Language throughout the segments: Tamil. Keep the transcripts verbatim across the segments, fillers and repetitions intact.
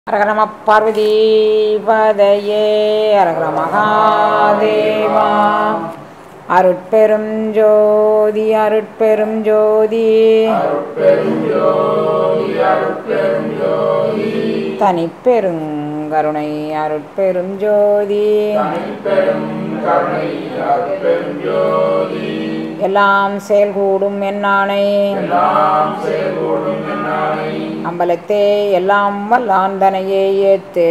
அரகர நம பார்வதீபதையே அரகர மகாதேவா. அருட்பெரும் ஜோதி அருட்பெரும் ஜோதி தனிப்பெருங்கருணை அருட்பெரும் ஜோதி எல்லாம் செயல்கூடும் என்னானை அம்பலத்தே எல்லாம் வல்லாந்தனையே ஏத்து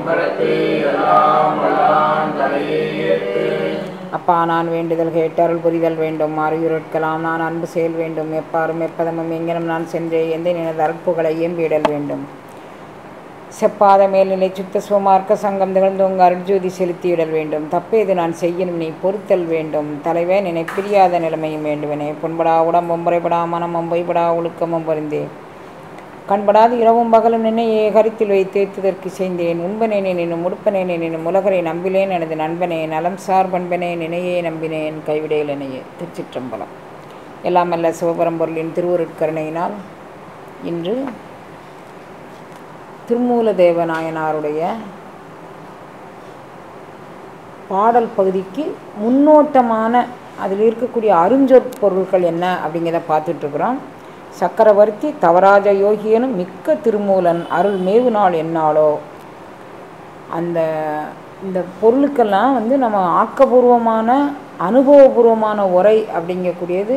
அப்பா நான் வேண்டுதல் கேட்டருள் புரிதல் வேண்டும் மாறியுருட்கலாம் நான் அன்பு செயல் வேண்டும் எப்பாரும் எப்பதமும் எங்கனும் நான் சென்றே எந்த நினைத அற்புகளை ஏம்பிடல் வேண்டும் செப்பாத மேல்நிலை சுத்த சுமார்க்க சங்கம் திகழ்ந்தோங்க அருட்ஜோதி செலுத்தியிடல் வேண்டும் தப்பேது நான் செய்யணும் நீ பொறுத்தல் வேண்டும் தலைவே நினை பிரியாத நிலைமையும் வேண்டுவனே பொன்படா உடம்பும் முறைப்படா மனமும் பொய்படா ஒழுக்கமும் பொருந்தே கண்படாது இரவும் பகலும் நின்னையே கருத்தில் வைத்து ஏற்றுதற்கு செய்தேன் உண்பனேனே நின்னும் உடுப்பனேனே நின்னும் உலகரை நம்பிலேன் எனது நண்பனே நலம் சார் பண்பனே நினையே நம்பினேன் கைவிடையில் இணையே. திருச்சிற்றம்பலம். எல்லாம் அல்ல சிவபரம்பொருளின் திருவருட்கருணையினால் இன்று திருமூல தேவநாயனாருடைய பாடல் பகுதிக்கு முன்னோட்டமான அதில் இருக்கக்கூடிய அருஞ்சொற்பொருட்கள் என்ன அப்படிங்கிறத பார்த்துட்ருக்குறோம். சக்கரவர்த்தி தவராஜ யோகியனும் மிக்க திருமூலன் அருள் மேவு நாள் என்னாலோ. அந்த இந்த பொருளுக்கெல்லாம் வந்து நம்ம ஆக்கபூர்வமான அனுபவபூர்வமான உரை அப்படிங்கக்கூடியது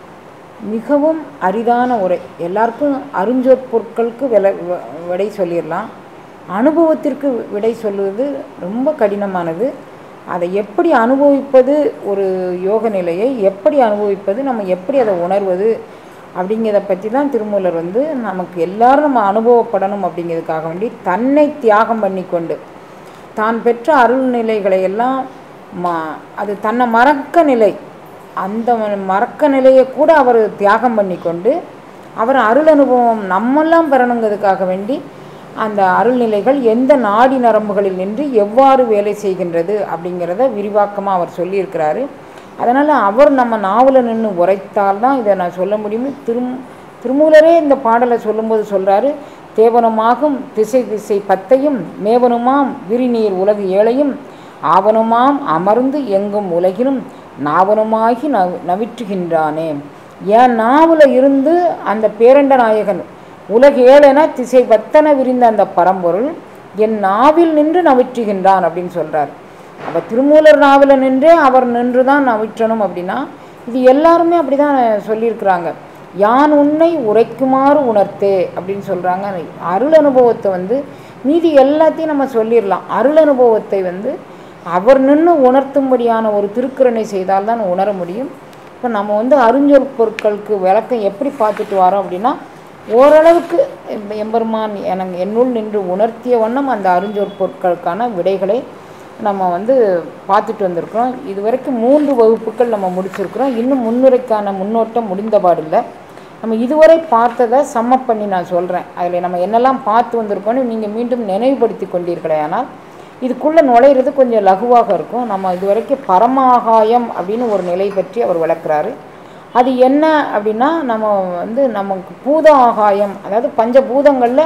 மிகவும் அரிதான உரை. எல்லாருக்கும் அருஞ்சொற்பொருட்களுக்கு விலை விடை சொல்லிடலாம், அனுபவத்திற்கு விடை சொல்லுவது ரொம்ப கடினமானது. அதை எப்படி அனுபவிப்பது, ஒரு யோக நிலையை எப்படி அனுபவிப்பது, நம்ம எப்படி அதை உணர்வது அப்படிங்கிறத பற்றி தான் திருமூலர் வந்து நமக்கு எல்லாரும் நம்ம அனுபவப்படணும் அப்படிங்கிறதுக்காக வேண்டி தன்னை தியாகம் பண்ணி கொண்டு தான் பெற்ற அருள்நிலைகளை எல்லாம் மா அது தன்னை மறக்க நிலை, அந்த மறக்க நிலையை கூட அவர் தியாகம் பண்ணி கொண்டு அவர் அருள் அனுபவம் நம்மெல்லாம் பெறணுங்கிறதுக்காக வேண்டி அந்த அருள்நிலைகள் எந்த நாடி நரம்புகளில் நின்று எவ்வாறு வேலை செய்கின்றது அப்படிங்கிறத விரிவாக்கமாக அவர் சொல்லியிருக்கிறாரு. அதனால் அவர் நம்ம நாவல நின்று உரைத்தால் தான் இதை நான் சொல்ல முடியும். திரும் திருமூலரே இந்த பாடலை சொல்லும்போது சொல்கிறாரு, தேவனுமாகும் திசை திசை பத்தையும் மேவனுமாம் விரிநீர் உலகு ஏழையும் ஆவனுமாம் அமர்ந்து எங்கும் உலகினும் நாவனுமாகி நவ் நவிற்றுகின்றானே. என் நாவில் இருந்து அந்த பேரண்ட நாயகன் உலக ஏழென திசை பத்தன விரிந்த அந்த பரம்பொருள் என் நாவில் நின்று நவிற்றுகின்றான் அப்படின்னு சொல்கிறார். அப்போ திருமூலர் நாவில் நின்றே அவர் நின்று தான் நவிற்றணும் அப்படின்னா இது எல்லாருமே அப்படி தான் சொல்லியிருக்கிறாங்க. யான் உன்னை உரைக்குமாறு உணர்த்தே அப்படின்னு சொல்கிறாங்க. அருள் அனுபவத்தை வந்து மீதி எல்லாத்தையும் நம்ம சொல்லிடலாம், அருள் அனுபவத்தை வந்து அவர் நின்று உணர்த்தும்படியான ஒரு திருக்குறனை செய்தால்தான் உணர முடியும். இப்போ நம்ம வந்து அருஞ்சொற் பொருட்களுக்கு விளக்கம் எப்படி பார்த்துட்டு வரோம் அப்படின்னா, ஓரளவுக்கு எம்பெருமான் எனக்கு என்னுள் நின்று உணர்த்திய வண்ணம் அந்த அருஞ்சொற் பொருட்களுக்கான விடைகளை நம்ம வந்து பார்த்துட்டு வந்திருக்கிறோம். இது வரைக்கும் மூன்று வகுப்புகள் நம்ம முடிச்சிருக்கிறோம். இன்னும் முன்னுரைக்கான முன்னோட்டம் முடிந்தபாடில்லை. நம்ம இதுவரை பார்த்ததை சம்மப் பண்ணி நான் சொல்கிறேன். அதில் நம்ம என்னெல்லாம் பார்த்து வந்திருக்கோன்னு நீங்கள் மீண்டும் நினைவுபடுத்தி கொண்டீர்களே, ஆனால் இதுக்குள்ளே நுழையிறது கொஞ்சம் லகுவாக இருக்கும். நம்ம இது வரைக்கும் பரமாகாயம் அப்படின்னு ஒரு நிலை பற்றி அவர் விளக்குறாரு. அது என்ன அப்படின்னா, நம்ம வந்து நமக்கு பூத ஆகாயம், அதாவது பஞ்சபூதங்களில்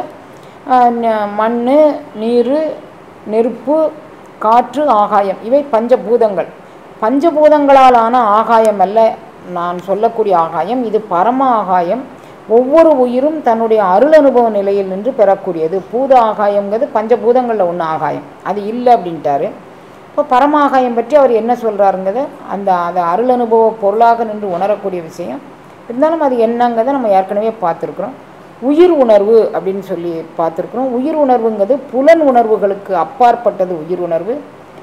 மண், நீர், நெருப்பு, காற்று, ஆகாயம், இவை பஞ்சபூதங்கள். பஞ்சபூதங்களால் ஆன ஆகாயம் அல்ல நான் சொல்லக்கூடிய ஆகாயம், இது பரம ஆகாயம். ஒவ்வொரு உயிரும் தன்னுடைய அருள் அனுபவ நிலையில் நின்று பெறக்கூடியது. பூத ஆகாயங்கிறது பஞ்சபூதங்களில் ஒன்று ஆகாயம், அது இல்லை அப்படின்ட்டாரு. இப்போ பரம ஆகாயம் பற்றி அவர் என்ன சொல்கிறாருங்கிறத அந்த அதை அருள் அனுபவ பொருளாக நின்று உணரக்கூடிய விஷயம் இருந்தாலும் அது என்னங்கிறத நம்ம ஏற்கனவே பார்த்துருக்குறோம். உயிர் உணர்வு அப்படின்னு சொல்லி பார்த்துருக்குறோம். உயிர் உணர்வுங்கிறது புலன் உணர்வுகளுக்கு அப்பாற்பட்டது. உயிர் உணர்வு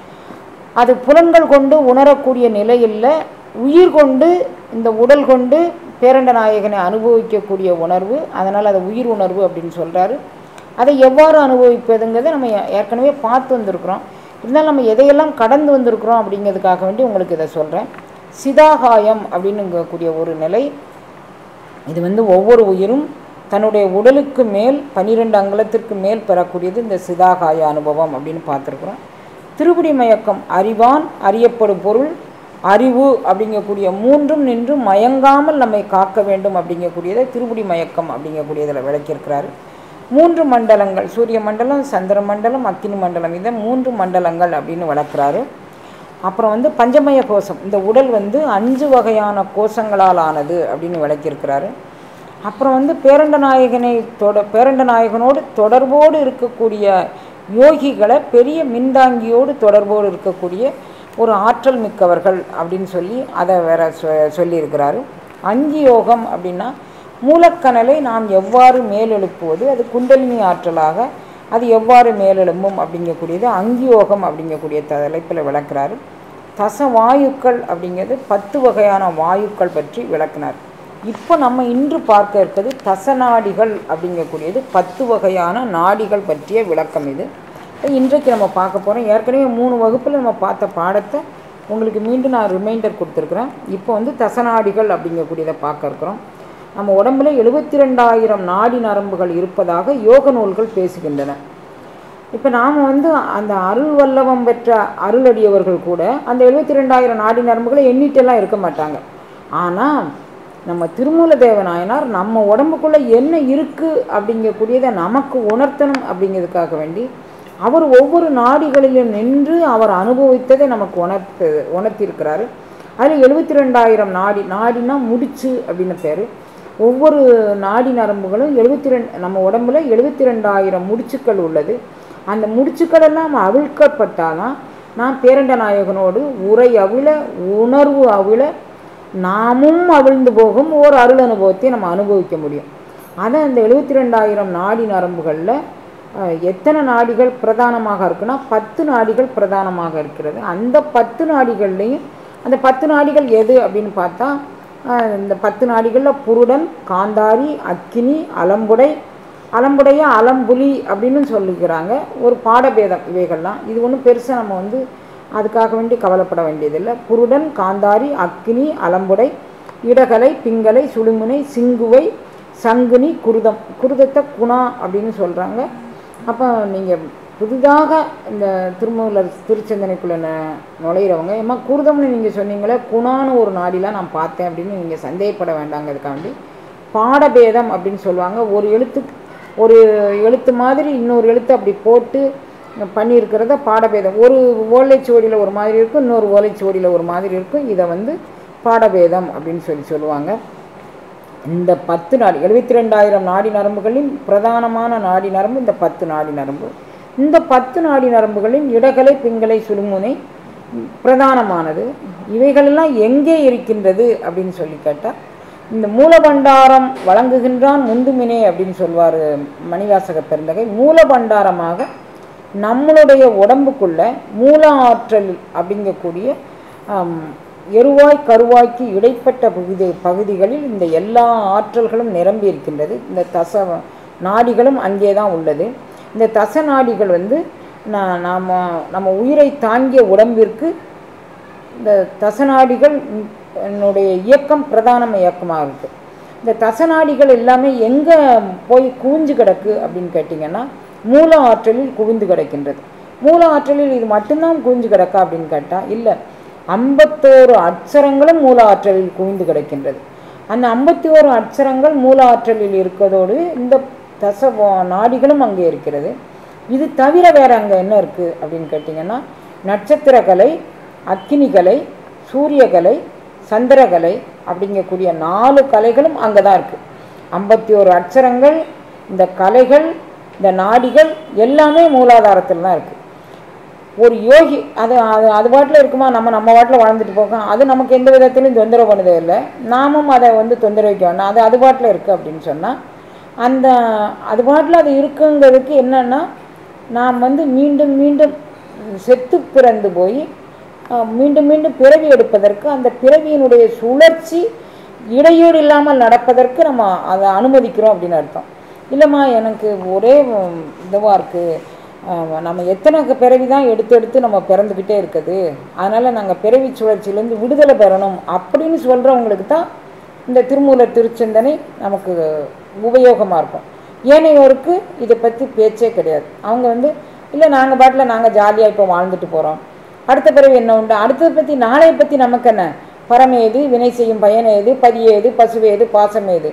அது புலன்கள் கொண்டு உணரக்கூடிய நிலையில் உயிர் கொண்டு இந்த உடல் கொண்டு பேரண்ட நாயகனை அனுபவிக்கக்கூடிய உணர்வு, அதனால் அதை உயிர் உணர்வு அப்படின்னு சொல்கிறாரு. அதை எவ்வாறு அனுபவிப்பதுங்கிறத நம்ம ஏற்கனவே பார்த்து வந்திருக்கிறோம். இருந்தாலும் நம்ம எதையெல்லாம் கடந்து வந்திருக்கிறோம் அப்படிங்கிறதுக்காக வேண்டி உங்களுக்கு இதை சொல்கிறேன். சிதாகாயம் அப்படின்னுங்கக்கூடிய ஒரு நிலை, இது வந்து ஒவ்வொரு உயிரும் தன்னுடைய உடலுக்கு மேல் பன்னிரெண்டு அங்குலத்திற்கு மேல் பெறக்கூடியது இந்த சிதாகாய அனுபவம் அப்படின்னு பார்த்துருக்குறோம். திருப்படி மயக்கம், அறிவான், அறியப்படும் பொருள், அறிவு அப்படிங்கக்கூடிய மூன்றும் நின்று மயங்காமல் நம்மை காக்க வேண்டும் அப்படிங்கக்கூடியதை திருப்படி மயக்கம் அப்படிங்கக்கூடியதில் விளக்கியிருக்கிறாரு. மூன்று மண்டலங்கள், சூரிய மண்டலம், சந்திர மண்டலம், அக்கினி மண்டலம், இதை மூன்று மண்டலங்கள் அப்படின்னு வளர்க்குறாரு. அப்புறம் வந்து பஞ்சமய கோஷம், இந்த உடல் வந்து அஞ்சு வகையான கோஷங்களால் ஆனது அப்படின்னு விளக்கியிருக்கிறாரு. அப்புறம் வந்து பேரண்ட நாயகனை தொட பேரண்ட நாயகனோடு தொடர்போடு இருக்கக்கூடிய யோகிகளை பெரிய மின்தாங்கியோடு தொடர்போடு இருக்கக்கூடிய ஒரு ஆற்றல் மிக்கவர்கள் அப்படின்னு சொல்லி அதை வேற சொ சொல்லியிருக்கிறாரு. அங்கி யோகம் அப்படின்னா மூலக்கணலை நாம் எவ்வாறு மேலெழுப்புவது, அது குண்டலினி ஆற்றலாக அது எவ்வாறு மேலெழும்பும் அப்படிங்கக்கூடியது அங்கியோகம் அப்படிங்கக்கூடிய தலைப்பில் விளக்குறாரு. தச வாயுக்கள் அப்படிங்கிறது பத்து வகையான வாயுக்கள் பற்றி விளக்குனார். இப்போ நம்ம இன்று பார்க்க இருக்கிறது தசநாடிகள் அப்படிங்கக்கூடியது பத்து வகையான நாடிகள் பற்றிய விளக்கம். இது இன்றைக்கு நம்ம பார்க்க போகிறோம். ஏற்கனவே மூணு வகுப்பில் நம்ம பார்த்த பாடத்தை உங்களுக்கு மீண்டும் நான் ரிமைண்டர் கொடுத்துருக்குறேன். இப்போ வந்து தசநாடிகள் அப்படிங்கக்கூடியதை பார்க்க இருக்கிறோம். நம்ம உடம்புல எழுபத்தி ரெண்டாயிரம் நாடி நரம்புகள் இருப்பதாக யோக நூல்கள் பேசுகின்றன. இப்போ நாம் வந்து அந்த அருள் வல்லவம் பெற்ற அருளடியவர்கள் கூட அந்த எழுபத்தி ரெண்டாயிரம் நாடி நரம்புகளை எண்ணிட்டெல்லாம் இருக்க மாட்டாங்க. ஆனால் நம்ம திருமூல தேவநாயனார் நம்ம உடம்புக்குள்ளே என்ன இருக்குது அப்படிங்கக்கூடியதை நமக்கு உணர்த்தணும் அப்படிங்கிறதுக்காக வேண்டி அவர் ஒவ்வொரு நாடிகளிலும் நின்று அவர் அனுபவித்ததை நமக்கு உணர்த்து உணர்த்தியிருக்கிறாரு. அதில் எழுபத்தி ரெண்டாயிரம் நாடி, நாடினா முடிச்சு அப்படின்னு பேர். ஒவ்வொரு நாடி நரம்புகளும் எழுபத்தி ரெண்டு நம்ம உடம்புல எழுபத்தி ரெண்டாயிரம் முடிச்சுக்கள் உள்ளது. அந்த முடிச்சுக்கள் எல்லாம் அவிழ்க்கப்பட்டாதான் நான் பேரண்ட நாயகனோடு உரை அவிழ உணர்வு அவிழ நாமும் அவிழ்ந்து போகும் ஓர் அருள் அனுபவத்தை நம்ம அனுபவிக்க முடியும். அதை அந்த எழுபத்தி ரெண்டாயிரம் நாடி நரம்புகளில் எத்தனை நாடிகள் பிரதானமாக இருக்குன்னா பத்து நாடிகள் பிரதானமாக இருக்கிறது. அந்த பத்து நாடிகள்லையும் அந்த பத்து நாடிகள் எது அப்படின்னு பார்த்தா இந்த பத்து நாடிகளில் புருடன், காந்தாரி, அக்கினி, அலம்புடை, அலம்புடைய அலம்புலி அப்படின்னு சொல்லிக்கிறாங்க. ஒரு பாடபேதம் இவைகள்லாம். இது ஒன்றும் பெருசாக நம்ம வந்து அதுக்காக வேண்டி கவலைப்பட வேண்டியதில்லை. புருடன், காந்தாரி, அக்கினி, அலம்புடை, இடகலை, பிங்கலை, சுழுமுனை, சிங்குவை, சங்குனி, குருதம். குருதத்தை குணா அப்படின்னு சொல்கிறாங்க. அப்போ நீங்கள் புதிதாக இந்த திருமூலர் திருச்சந்தனைக்குள்ளே நுழையிறவங்க ஏமா குருதம்னு நீங்கள் சொன்னீங்களே, குணான்னு ஒரு நாடிலாம் நான் பார்த்தேன் அப்படின்னு நீங்கள் சந்தேகப்பட வேண்டாங்க. அதுக்காண்டி பாடபேதம் அப்படின்னு சொல்லுவாங்க. ஒரு எழுத்து ஒரு எழுத்து மாதிரி இன்னொரு எழுத்து அப்படி போட்டு பண்ணியிருக்கிறத பாடபேதம். ஒரு ஓலைச்சுவடியில் ஒரு மாதிரி இருக்கும், இன்னொரு ஓலைச்சுவடியில் ஒரு மாதிரி இருக்கும். இதை வந்து பாடபேதம் அப்படின்னு சொல்லி சொல்லுவாங்க. இந்த பத்து நாடி எழுபத்தி ரெண்டாயிரம் நாடி நரம்புகளின் பிரதானமான நாடி நரம்பு இந்த பத்து நாடி நரம்பு. இந்த பத்து நாடி நரம்புகளின் இடகலை, பிங்கலை, சுழுமுனை பிரதானமானது. இவைகளெல்லாம் எங்கே இருக்கின்றது அப்படின்னு சொல்லி கேட்டால் இந்த மூலபண்டாரம் வழங்குகின்றான் முந்துமினே அப்படின்னு சொல்வார் மணிவாசக பெருந்தகை. மூலபண்டாரமாக நம்மளுடைய உடம்புக்குள்ள மூல ஆற்றல் அப்படிங்கக்கூடிய எருவாய் கருவாய்க்கு இடைப்பட்ட பகுதி பகுதிகளில் இந்த எல்லா ஆற்றல்களும் நிரம்பி இருக்கின்றது. இந்த தச நாடிகளும் அங்கே தான் உள்ளது. இந்த தச நாடிகள் வந்து நாம் நம்ம உயிரை தாங்கிய உடம்பிற்கு இந்த தசநாடிகள் என்னுடைய இயக்கம் பிரதான இயக்கமாக இருக்குது. இந்த தசநாடிகள் எல்லாமே எங்கே போய் குவிஞ்சு கிடக்கு அப்படின்னு கேட்டிங்கன்னா மூல ஆற்றலில் குவிந்து கிடக்கின்றது. மூல ஆற்றலில் இது மட்டும்தான் குவிஞ்சு கிடக்கா அப்படின்னு கேட்டால் இல்லை, ஐம்பத்தோரு அட்சரங்களும் மூல ஆற்றலில் குவிந்து கிடக்கின்றது. அந்த ஐம்பத்தி ஓரு அட்சரங்கள் மூல ஆற்றலில் இருக்கிறதோடு இந்த தச நாடிகளும் அங்கே இருக்கிறது. இது தவிர வேறு அங்கே என்ன இருக்குது அப்படின்னு கேட்டிங்கன்னா நட்சத்திரக்கலை, அக்கினிகலை, சூரியகலை, சந்திரகலை அப்படிங்கக்கூடிய நாலு கலைகளும் அங்கே தான் இருக்குது. ஐம்பத்தி ஓரு அட்சரங்கள், இந்த கலைகள், இந்த நாடிகள் எல்லாமே மூலாதாரத்தில் தான் இருக்குது. ஒரு யோகி அது அது அது பாட்டில் இருக்குமா, நம்ம நம்ம பாட்டில் வாழ்ந்துட்டு போகோம், அது நமக்கு எந்த விதத்திலையும் தொந்தரவு பண்ணதே இல்லை. நாமும் அதை வந்து தொந்தரவு வைக்க வேண்டாம், அது அது பாட்டில் இருக்குது அப்படின்னு சொன்னால் அந்த அது பாட்டில் அது இருக்குங்கிறதுக்கு என்னென்னா நாம் வந்து மீண்டும் மீண்டும் செத்து பிறந்து போய் மீண்டும் மீண்டும் பிறவி எடுப்பதற்கு அந்த பிறவியினுடைய சுழற்சி இடையூறு இல்லாமல் நடப்பதற்கு நம்ம அதை அனுமதிக்கிறோம் அப்படின்னு அர்த்தம். இல்லைம்மா எனக்கு ஒரே இதுவாக இருக்குது, நம்ம எத்தனை பிறவி தான் எடுத்து எடுத்து நம்ம பிறந்துக்கிட்டே இருக்குது, அதனால் நாங்கள் பிறவி சுழற்சியிலேருந்து விடுதலை பெறணும் அப்படின்னு சொல்கிறவங்களுக்கு தான் இந்த திருமூலர் திருச்சந்தனை நமக்கு உபயோகமாக இருக்கும். ஏனையோருக்கு இதை பற்றி பேச்சே கிடையாது. அவங்க வந்து இல்லை நாங்கள் பாட்டில் நாங்கள் ஜாலியாக இப்போ வாழ்ந்துட்டு போகிறோம், அடுத்த பிறகு என்ன உண்டு, அடுத்ததை பற்றி நாளையை பற்றி நமக்கு என்ன, பரமேது, வினை செய்யும் பயனேது, பதியேது, பசுவேது, பாசமேது,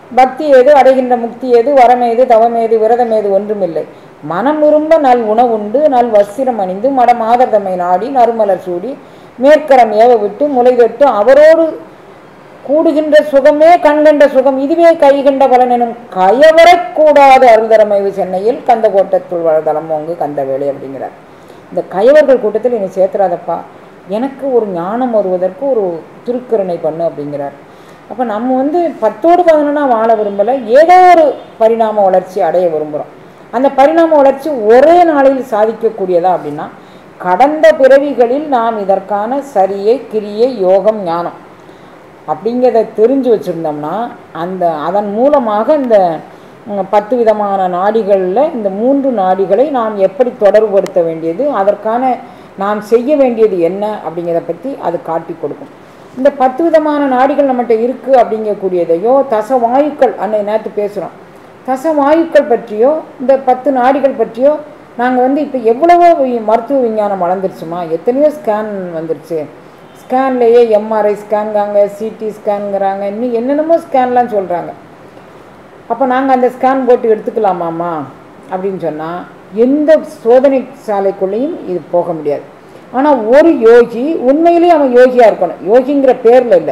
பக்தி ஏது, அடைகின்ற முக்தி ஏது, வரமேது, தவமேது, விரதமேது ஒன்றுமில்லை. மனம் விரும்ப நல் உணவுண்டு, நல் வஸ்திரம் அணிந்து, மடம் ஆதர்தமை நாடி, நறுமலர் சூடி, மேற்கரம் ஏவ விட்டு, முளைதொட்டு அவரோடு கூடுகின்ற சுகமே கண்கண்ட சுகம், இதுவே கைகண்ட பலன் எனும் கயவரக் கூடாது அருள்தரமைவு சென்னையில் கந்த கோட்டத்துள் வளர்தலம் ஓங்கு கந்த வேலை அப்படிங்கிறார். இந்த கயவர்கள் கூட்டத்தில் என்னை சேர்த்துறாதப்பா, எனக்கு ஒரு ஞானம் வருவதற்கு ஒரு திருக்கருணை பண்ணு அப்படிங்கிறார். அப்போ நம்ம வந்து பத்தோடு பதினொன்னா வாழ விரும்பலை, ஏதோ ஒரு பரிணாம வளர்ச்சி அடைய விரும்புகிறோம். அந்த பரிணாம வளர்ச்சி ஒரே நாளில் சாதிக்கக்கூடியதா அப்படின்னா, கடந்த பிறவிகளில் நாம் இதற்கான சரியை, கிரியை, யோகம், ஞானம் அப்படிங்கிறத தெரிஞ்சு வச்சுருந்தோம்னா, அந்த அதன் மூலமாக இந்த பத்து விதமான நாடிகளில் இந்த மூன்று நாடிகளை நாம் எப்படி தொடர்புபடுத்த வேண்டியது, அதற்கான நாம் செய்ய வேண்டியது என்ன அப்படிங்கிறத பற்றி அது காட்டி கொடுக்கும். இந்த பத்து விதமான நாடிகள் நம்மகிட்ட இருக்குது அப்படிங்கக்கூடியதையோ, தசவாயுக்கள் அன்னை நேற்று பேசுகிறோம், தசவாயுக்கள் பற்றியோ இந்த பத்து நாடிகள் பற்றியோ நாங்கள் வந்து இப்போ எவ்வளவோ மருத்துவ விஞ்ஞானம் வளர்ந்துருச்சுமா, எத்தனையோ ஸ்கேன் வந்துருச்சு, ஸ்கேன்லேயே எம்ஆர்ஐ ஸ்கேன்காங்க, சிடி ஸ்கேனுங்கிறாங்க, இன்னும் என்னென்னமோ ஸ்கேன்லாம் சொல்கிறாங்க. அப்போ நாங்கள் அந்த ஸ்கேன் போட்டு எடுத்துக்கலாமாம்மா அப்படின்னு சொன்னால் எந்த சோதனை சாலைக்குள்ளேயும் இது போக முடியாது. ஆனால் ஒரு யோகி உண்மையிலேயே அவன் யோகியாக இருக்கணும், யோகிங்கிற பேரில் இல்லை.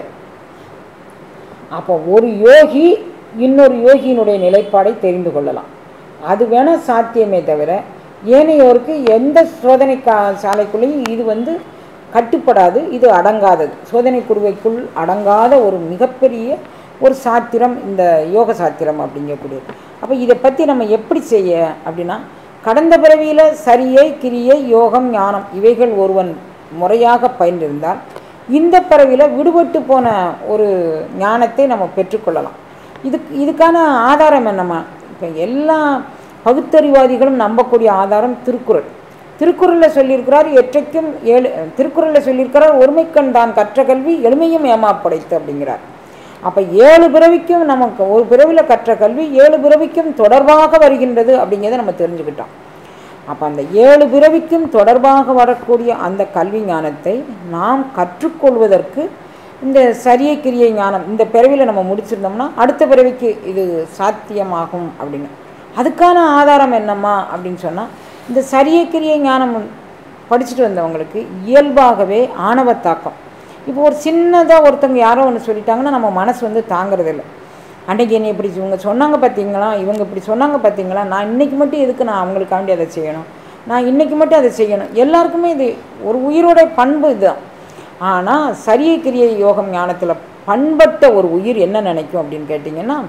அப்போ ஒரு யோகி இன்னொரு யோகியினுடைய நிலைப்பாடை தெரிந்து கொள்ளலாம், அது வேணால் சாத்தியமே தவிர ஏனையோருக்கு எந்த சோதனை கா சாலைக்குள்ளேயும் இது வந்து கட்டுப்படாது, இது அடங்காதது, சோதனை குருவைக்குள் அடங்காத ஒரு மிகப்பெரிய ஒரு சாத்திரம் இந்த யோக சாத்திரம் அப்படிங்கக்கூடியது. அப்போ இதை பற்றி நம்ம எப்படி செய்ய அப்படின்னா, கடந்த பிறவியில் சரியை, கிரியை, யோகம், ஞானம் இவைகள் ஒருவன் முறையாக பயின்றிருந்தால் இந்த பிறவியில் விடுபட்டு போன ஒரு ஞானத்தை நம்ம பெற்றுக்கொள்ளலாம். இதுக்கு இதுக்கான ஆதாரம் என்னம்மா? இப்போ எல்லா பகுத்தறிவாதிகளும் நம்பக்கூடிய ஆதாரம் திருக்குறள். திருக்குறளில் சொல்லியிருக்கிறார் எற்றைக்கும் ஏழு, திருக்குறளில் சொல்லியிருக்கிறார் ஒருமைக்கண் தான் கற்ற கல்வி எளிமையும் ஏமாப்படைத்து அப்படிங்கிறார். அப்போ ஏழு பிறவிக்கும் நமக்கு ஒரு பிறவியில் கற்ற கல்வி ஏழு பிறவிக்கும் தொடர்பாக வருகின்றது அப்படிங்கிறத நம்ம தெரிஞ்சுக்கிட்டோம். அப்போ அந்த ஏழு பிறவிக்கும் தொடர்பாக வரக்கூடிய அந்த கல்வி ஞானத்தை நாம் கற்றுக்கொள்வதற்கு இந்த சரிய கிரியை ஞானம் இந்த பிறவியில் நம்ம முடிச்சிருந்தோம்னா அடுத்த பிறவிக்கு இது சாத்தியமாகும் அப்படின்னு. அதுக்கான ஆதாரம் என்னம்மா அப்படின்னு சொன்னால், இந்த சரிய கிரியை ஞானம் படிச்சுட்டு வந்தவங்களுக்கு இயல்பாகவே ஆணவ தாக்கம். இப்போ ஒரு சின்னதாக ஒருத்தவங்க யாரோ ஒன்று சொல்லிட்டாங்கன்னா நம்ம மனசு வந்து தாங்கிறதில்ல. அன்றைக்கி என்னை இப்படி இவங்க சொன்னாங்க பார்த்தீங்களா, இவங்க இப்படி சொன்னாங்க பார்த்தீங்களா, நான் இன்றைக்கி மட்டும் எதுக்கு நான் அவங்களுக்காண்டி அதை செய்யணும், நான் இன்றைக்கி மட்டும் அதை செய்யணும். எல்லாருக்குமே இது ஒரு உயிரோட பண்பு இதுதான். ஆனால் சரிய கிரியை யோகம் ஞானத்தில் பண்பட்ட ஒரு உயிர் என்ன நினைக்கும் அப்படின்னு கேட்டிங்கன்னா,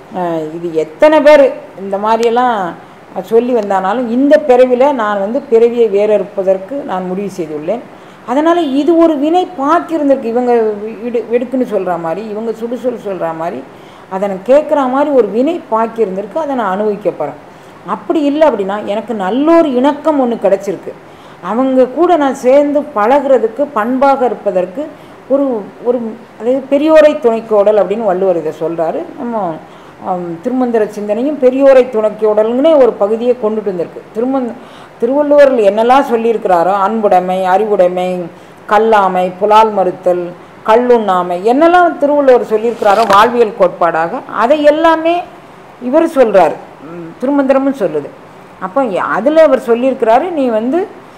இது எத்தனை பேர் இந்த மாதிரியெல்லாம் சொல்லி வந்தானாலும் இந்த பிறவியில் நான் வந்து பிறவியை வேறறுப்பதற்கு நான் முடிவு செய்துள்ளேன். அதனால் இது ஒரு வினை பார்க்கிருந்திருக்கு, இவங்க விடு வெடுக்குன்னு சொல்கிற மாதிரி, இவங்க சுடுசொல் சொல்கிற மாதிரி, அதை நான் கேட்குற மாதிரி ஒரு வினை பார்க்கிருந்திருக்கு, அதை நான் அனுபவிக்க போகிறேன். அப்படி இல்லை அப்படின்னா எனக்கு நல்லொரு இணக்கம் ஒன்று கிடச்சிருக்கு, அவங்க கூட நான் சேர்ந்து பழகிறதுக்கு பண்பாக இருப்பதற்கு ஒரு ஒரு அதாவது பெரியோரை துணைக்கோடல் அப்படின்னு வள்ளுவர் இதை சொல்கிறாரு. நம்ம திருமந்திர சிந்தனையும் பெரியோரை துணைக்கோடல்னே ஒரு பகுதியை கொண்டுட்டு வந்திருக்கு. திருமந் திருவள்ளுவரில் என்னெல்லாம் சொல்லியிருக்கிறாரோ, அன்புடைமை, அறிவுடைமை, கல்லாமை, புலால் மறுத்தல், கல்லுண்ணாமை, என்னெல்லாம் திருவள்ளுவர் சொல்லியிருக்கிறாரோ வாழ்வியல் கோட்பாடாக அதை எல்லாமே இவர் சொல்கிறார், திருமந்திரமும் சொல்லுது. அப்போ அதில் அவர் சொல்லியிருக்கிறாரு, நீ வந்து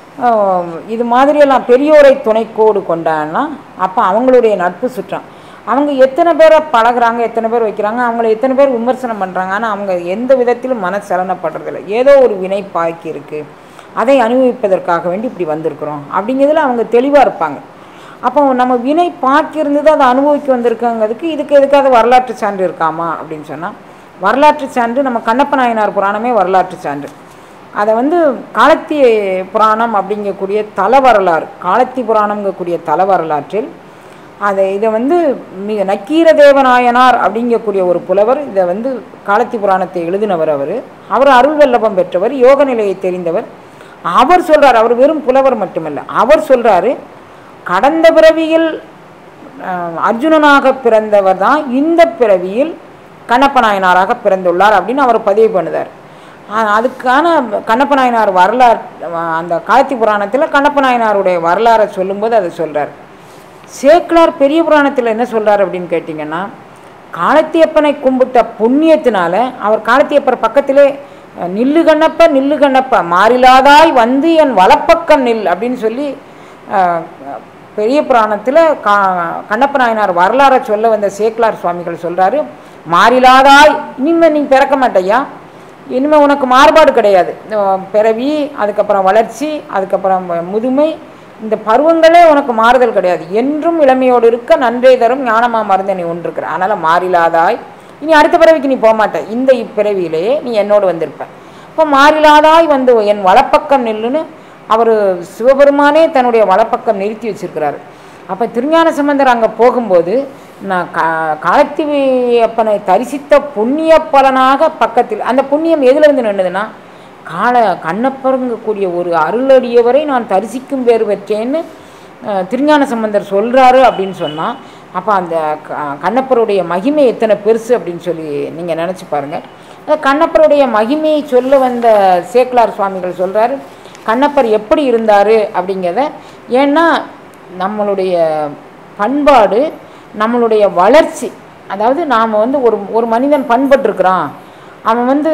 இது மாதிரியெல்லாம் பெரியோரை துணைக்கோடு கொண்டான்னா அப்போ அவங்களுடைய நட்பு சுற்றம், அவங்க எத்தனை பேரை பழகிறாங்க, எத்தனை பேர் வைக்கிறாங்க, அவங்கள எத்தனை பேர் விமர்சனம் பண்ணுறாங்க, ஆனால் அவங்க எந்த விதத்திலும் மனச்சலனப்படுறதில்லை. ஏதோ ஒரு வினை பாக்கி இருக்குது, அதை அனுபவிப்பதற்காக வேண்டி இப்படி வந்திருக்கிறோம் அப்படிங்கிறதுல அவங்க தெளிவாக இருப்பாங்க. அப்போ நம்ம வினை பாக்கி இருந்தது அதை அனுபவிக்க வந்திருக்காங்கிறதுக்கு இதுக்கு எதுக்காக வரலாற்று சான்று இருக்காமா அப்படின்னு சொன்னால், வரலாற்று சான்று நம்ம கண்ணப்ப நாயனார் புராணமே வரலாற்று சான்று. அதை வந்து காலத்தி புராணம் அப்படிங்கக்கூடிய தல வரலாறு, காலத்தி புராணங்கக்கூடிய தல வரலாற்றில் அதை இதை வந்து மிக நக்கீர தேவநாயனார் அப்படிங்கக்கூடிய ஒரு புலவர் இதை வந்து காலத்தி புராணத்தை எழுதினவர். அவர் அவர் அருள் வல்லபம் பெற்றவர், யோக நிலையை தெரிந்தவர். அவர் சொல்கிறார், அவர் வெறும் புலவர் மட்டுமல்ல, அவர் சொல்கிறாரு கடந்த பிறவியில் அர்ஜுனனாக பிறந்தவர் தான் இந்த பிறவியில் கண்ணப்ப நாயனாராக பிறந்துள்ளார் அப்படின்னு அவர் பதிவு பண்ணுதார். அதுக்கான கண்ணப்ப நாயனார் வரலாறு அந்த காலத்தி புராணத்தில் கண்ணப்ப நாயனாருடைய வரலாறை சொல்லும்போது அதை சொல்கிறார். சேக்கிழார் பெரிய புராணத்தில் என்ன சொல்கிறார் அப்படின்னு கேட்டிங்கன்னா, காலத்தியப்பனை கும்பிட்ட புண்ணியத்தினால அவர் காலத்தியப்பர் பக்கத்திலே நில்லு கண்ணப்ப நில்லு கண்ணப்ப மாறிலாதாய் வந்து என் வலப்பக்கம் நில் அப்படின்னு சொல்லி பெரிய புராணத்தில் கா கண்ணப்ப நாயனார் வரலாறை சொல்ல வந்த சேக்கிலார் சுவாமிகள் சொல்கிறாரு, மாறிலாதாய் இனிமேல் நீ பிறக்க மாட்டையா, இனிமேல் உனக்கு மாறுபாடு கிடையாது, பிறவி அதுக்கப்புறம் வளர்ச்சி அதுக்கப்புறம் முதுமை இந்த பருவங்களே உனக்கு மாறுதல் கிடையாது, என்றும் இளமையோடு இருக்க நன்றே தரும் ஞானமா மருந்து நீ ஒன்றிருக்கிற, அதனால் மாறிலாதாய் இனி அடுத்த பிறவிக்கு நீ போக மாட்ட, இந்த இப்பிறவியிலேயே நீ என்னோடு வந்திருப்ப, இப்போ மாறிலாதாய் வந்து என் வலப்பக்கம் நில்லுன்னு அவர் சிவபெருமானே தன்னுடைய வலப்பக்கம் நிறுத்தி வச்சிருக்கிறாரு. அப்போ திருஞான சம்பந்தர் அங்கே போகும்போது நான் கா காலத்தியப்பனை தரிசித்த புண்ணிய பலனாக பக்கத்தில் அந்த புண்ணியம் எதுலேருந்து நின்றுதுன்னா கால கண்ணப்பருங்கக்கூடிய ஒரு அருளடியவரை நான் தரிசிக்கும் பேர் பெற்றேன்னு திருஞான சம்பந்தர் சொல்கிறாரு அப்படின்னு சொன்னால் அப்போ அந்த கண்ணப்பருடைய மகிமை எத்தனை பெருசு அப்படின்னு சொல்லி நீங்கள் நினச்சி பாருங்கள். கண்ணப்பருடைய மகிமையை சொல்ல வந்த சேக்கிலார் சுவாமிகள் சொல்கிறாரு, கண்ணப்பர் எப்படி இருந்தார் அப்படிங்கிறத. ஏன்னா நம்மளுடைய பண்பாடு நம்மளுடைய வளர்ச்சி, அதாவது நாம் வந்து ஒரு ஒரு மனிதன் பண்பட்டுருக்கிறான், அவன் வந்து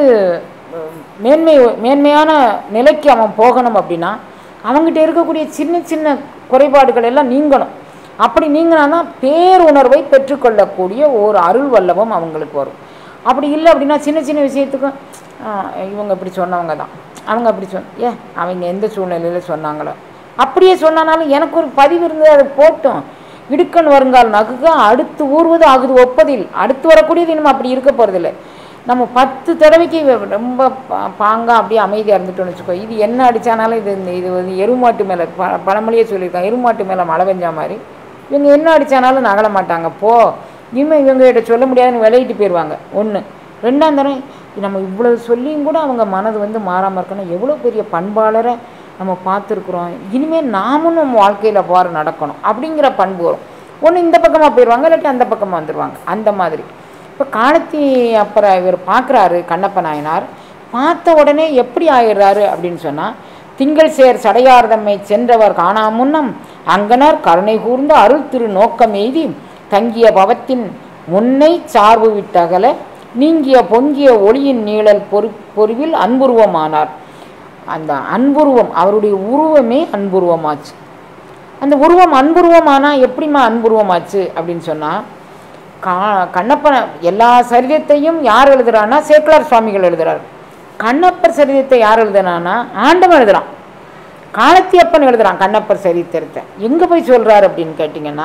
மேன்மை மேன்மையான நிலைக்கு அவன் போகணும் அப்படின்னா அவங்ககிட்ட இருக்கக்கூடிய சின்ன சின்ன குறைபாடுகள் எல்லாம் நீங்கணும். அப்படி நீங்கினா பேருணர்வை பெற்றுக்கொள்ளக்கூடிய ஒரு அருள் வல்லபம் அவங்களுக்கு வரும். அப்படி இல்லை அப்படின்னா சின்ன சின்ன விஷயத்துக்கும் இவங்க இப்படி சொன்னவங்க தான், அவங்க அப்படி சொன்ன ஏ அவங்க எந்த சூழ்நிலையில் சொன்னாங்களோ அப்படியே சொன்னாலும் எனக்கு ஒரு பதிவு இருந்தது, அதை போட்டோம் இடுக்கன் வருங்கால் நகுக அடுத்து ஊர்வது ஆகுது ஒப்பதில், அடுத்து வரக்கூடியது இனிமே அப்படி இருக்க போகிறதில்ல. நம்ம பத்து தடவைக்கு ரொம்ப பாங்காக அப்படியே அமைதியாக இருந்துட்டோன்னு வச்சுக்கோ, இது என்ன அடித்தானாலும் இது இது வந்து எருமாட்டு மேலே ப பழமொழியே சொல்லியிருக்காங்க, எருமாட்டு மேலே மழை பெஞ்சா மாதிரி இவங்க என்ன அடித்தானாலும் நகல மாட்டாங்க, போ இனிமேல் இவங்ககிட்ட சொல்ல முடியாதுன்னு விளையிட்டு போயிடுவாங்க. ஒன்று. ரெண்டாம் தரம் நம்ம இவ்வளோ சொல்லியும் கூட அவங்க மனது வந்து மாறாமல் இருக்கணும், எவ்வளோ பெரிய பண்பாளரை நம்ம பார்த்துருக்குறோம், இனிமேல் நாமும் நம்ம வாழ்க்கையில் அவ்வாறு நடக்கணும் அப்படிங்கிற பண்பு வரும். ஒன்று இந்த பக்கமாக போயிடுவாங்க, இல்லாட்டி அந்த பக்கமாக வந்துடுவாங்க. அந்த மாதிரி இப்போ காலத்தி அப்புறம் இவர் பார்க்குறாரு கண்ணப்ப நாயனார், பார்த்த உடனே எப்படி ஆயிடுறாரு அப்படின்னு சொன்னால், திங்கள் சேர் சடையார்தம்மை சென்றவர் காணா முன்னம் அங்கனர் கருணை கூர்ந்த அருள் திரு நோக்கம் எய்தி தங்கிய பவத்தின் முன்னை சார்பு விட்டகல நீங்கிய பொங்கிய ஒளியின் நீழல் பொறு பொறிவில் அன்புருவமானார். அந்த அன்புருவம் அவருடைய உருவமே அன்புருவமாச்சு. அந்த உருவம் அன்புருவமானால் எப்படிமா அன்புருவமாச்சு அப்படின்னு சொன்னால், கா கண்ணப்பன் எல்லா சரிதத்தையும் யார் எழுதுறான்னா சேக்கிலார் சுவாமிகள் எழுதுறாரு. கண்ணப்பர் சரிதத்தை யார் எழுதுனான்னா ஆண்டவன் எழுதுறான், காலத்தியப்பன் எழுதுறான் கண்ணப்பர் சரித்திரத்தை. எங்கே போய் சொல்கிறார் அப்படின்னு கேட்டிங்கன்னா,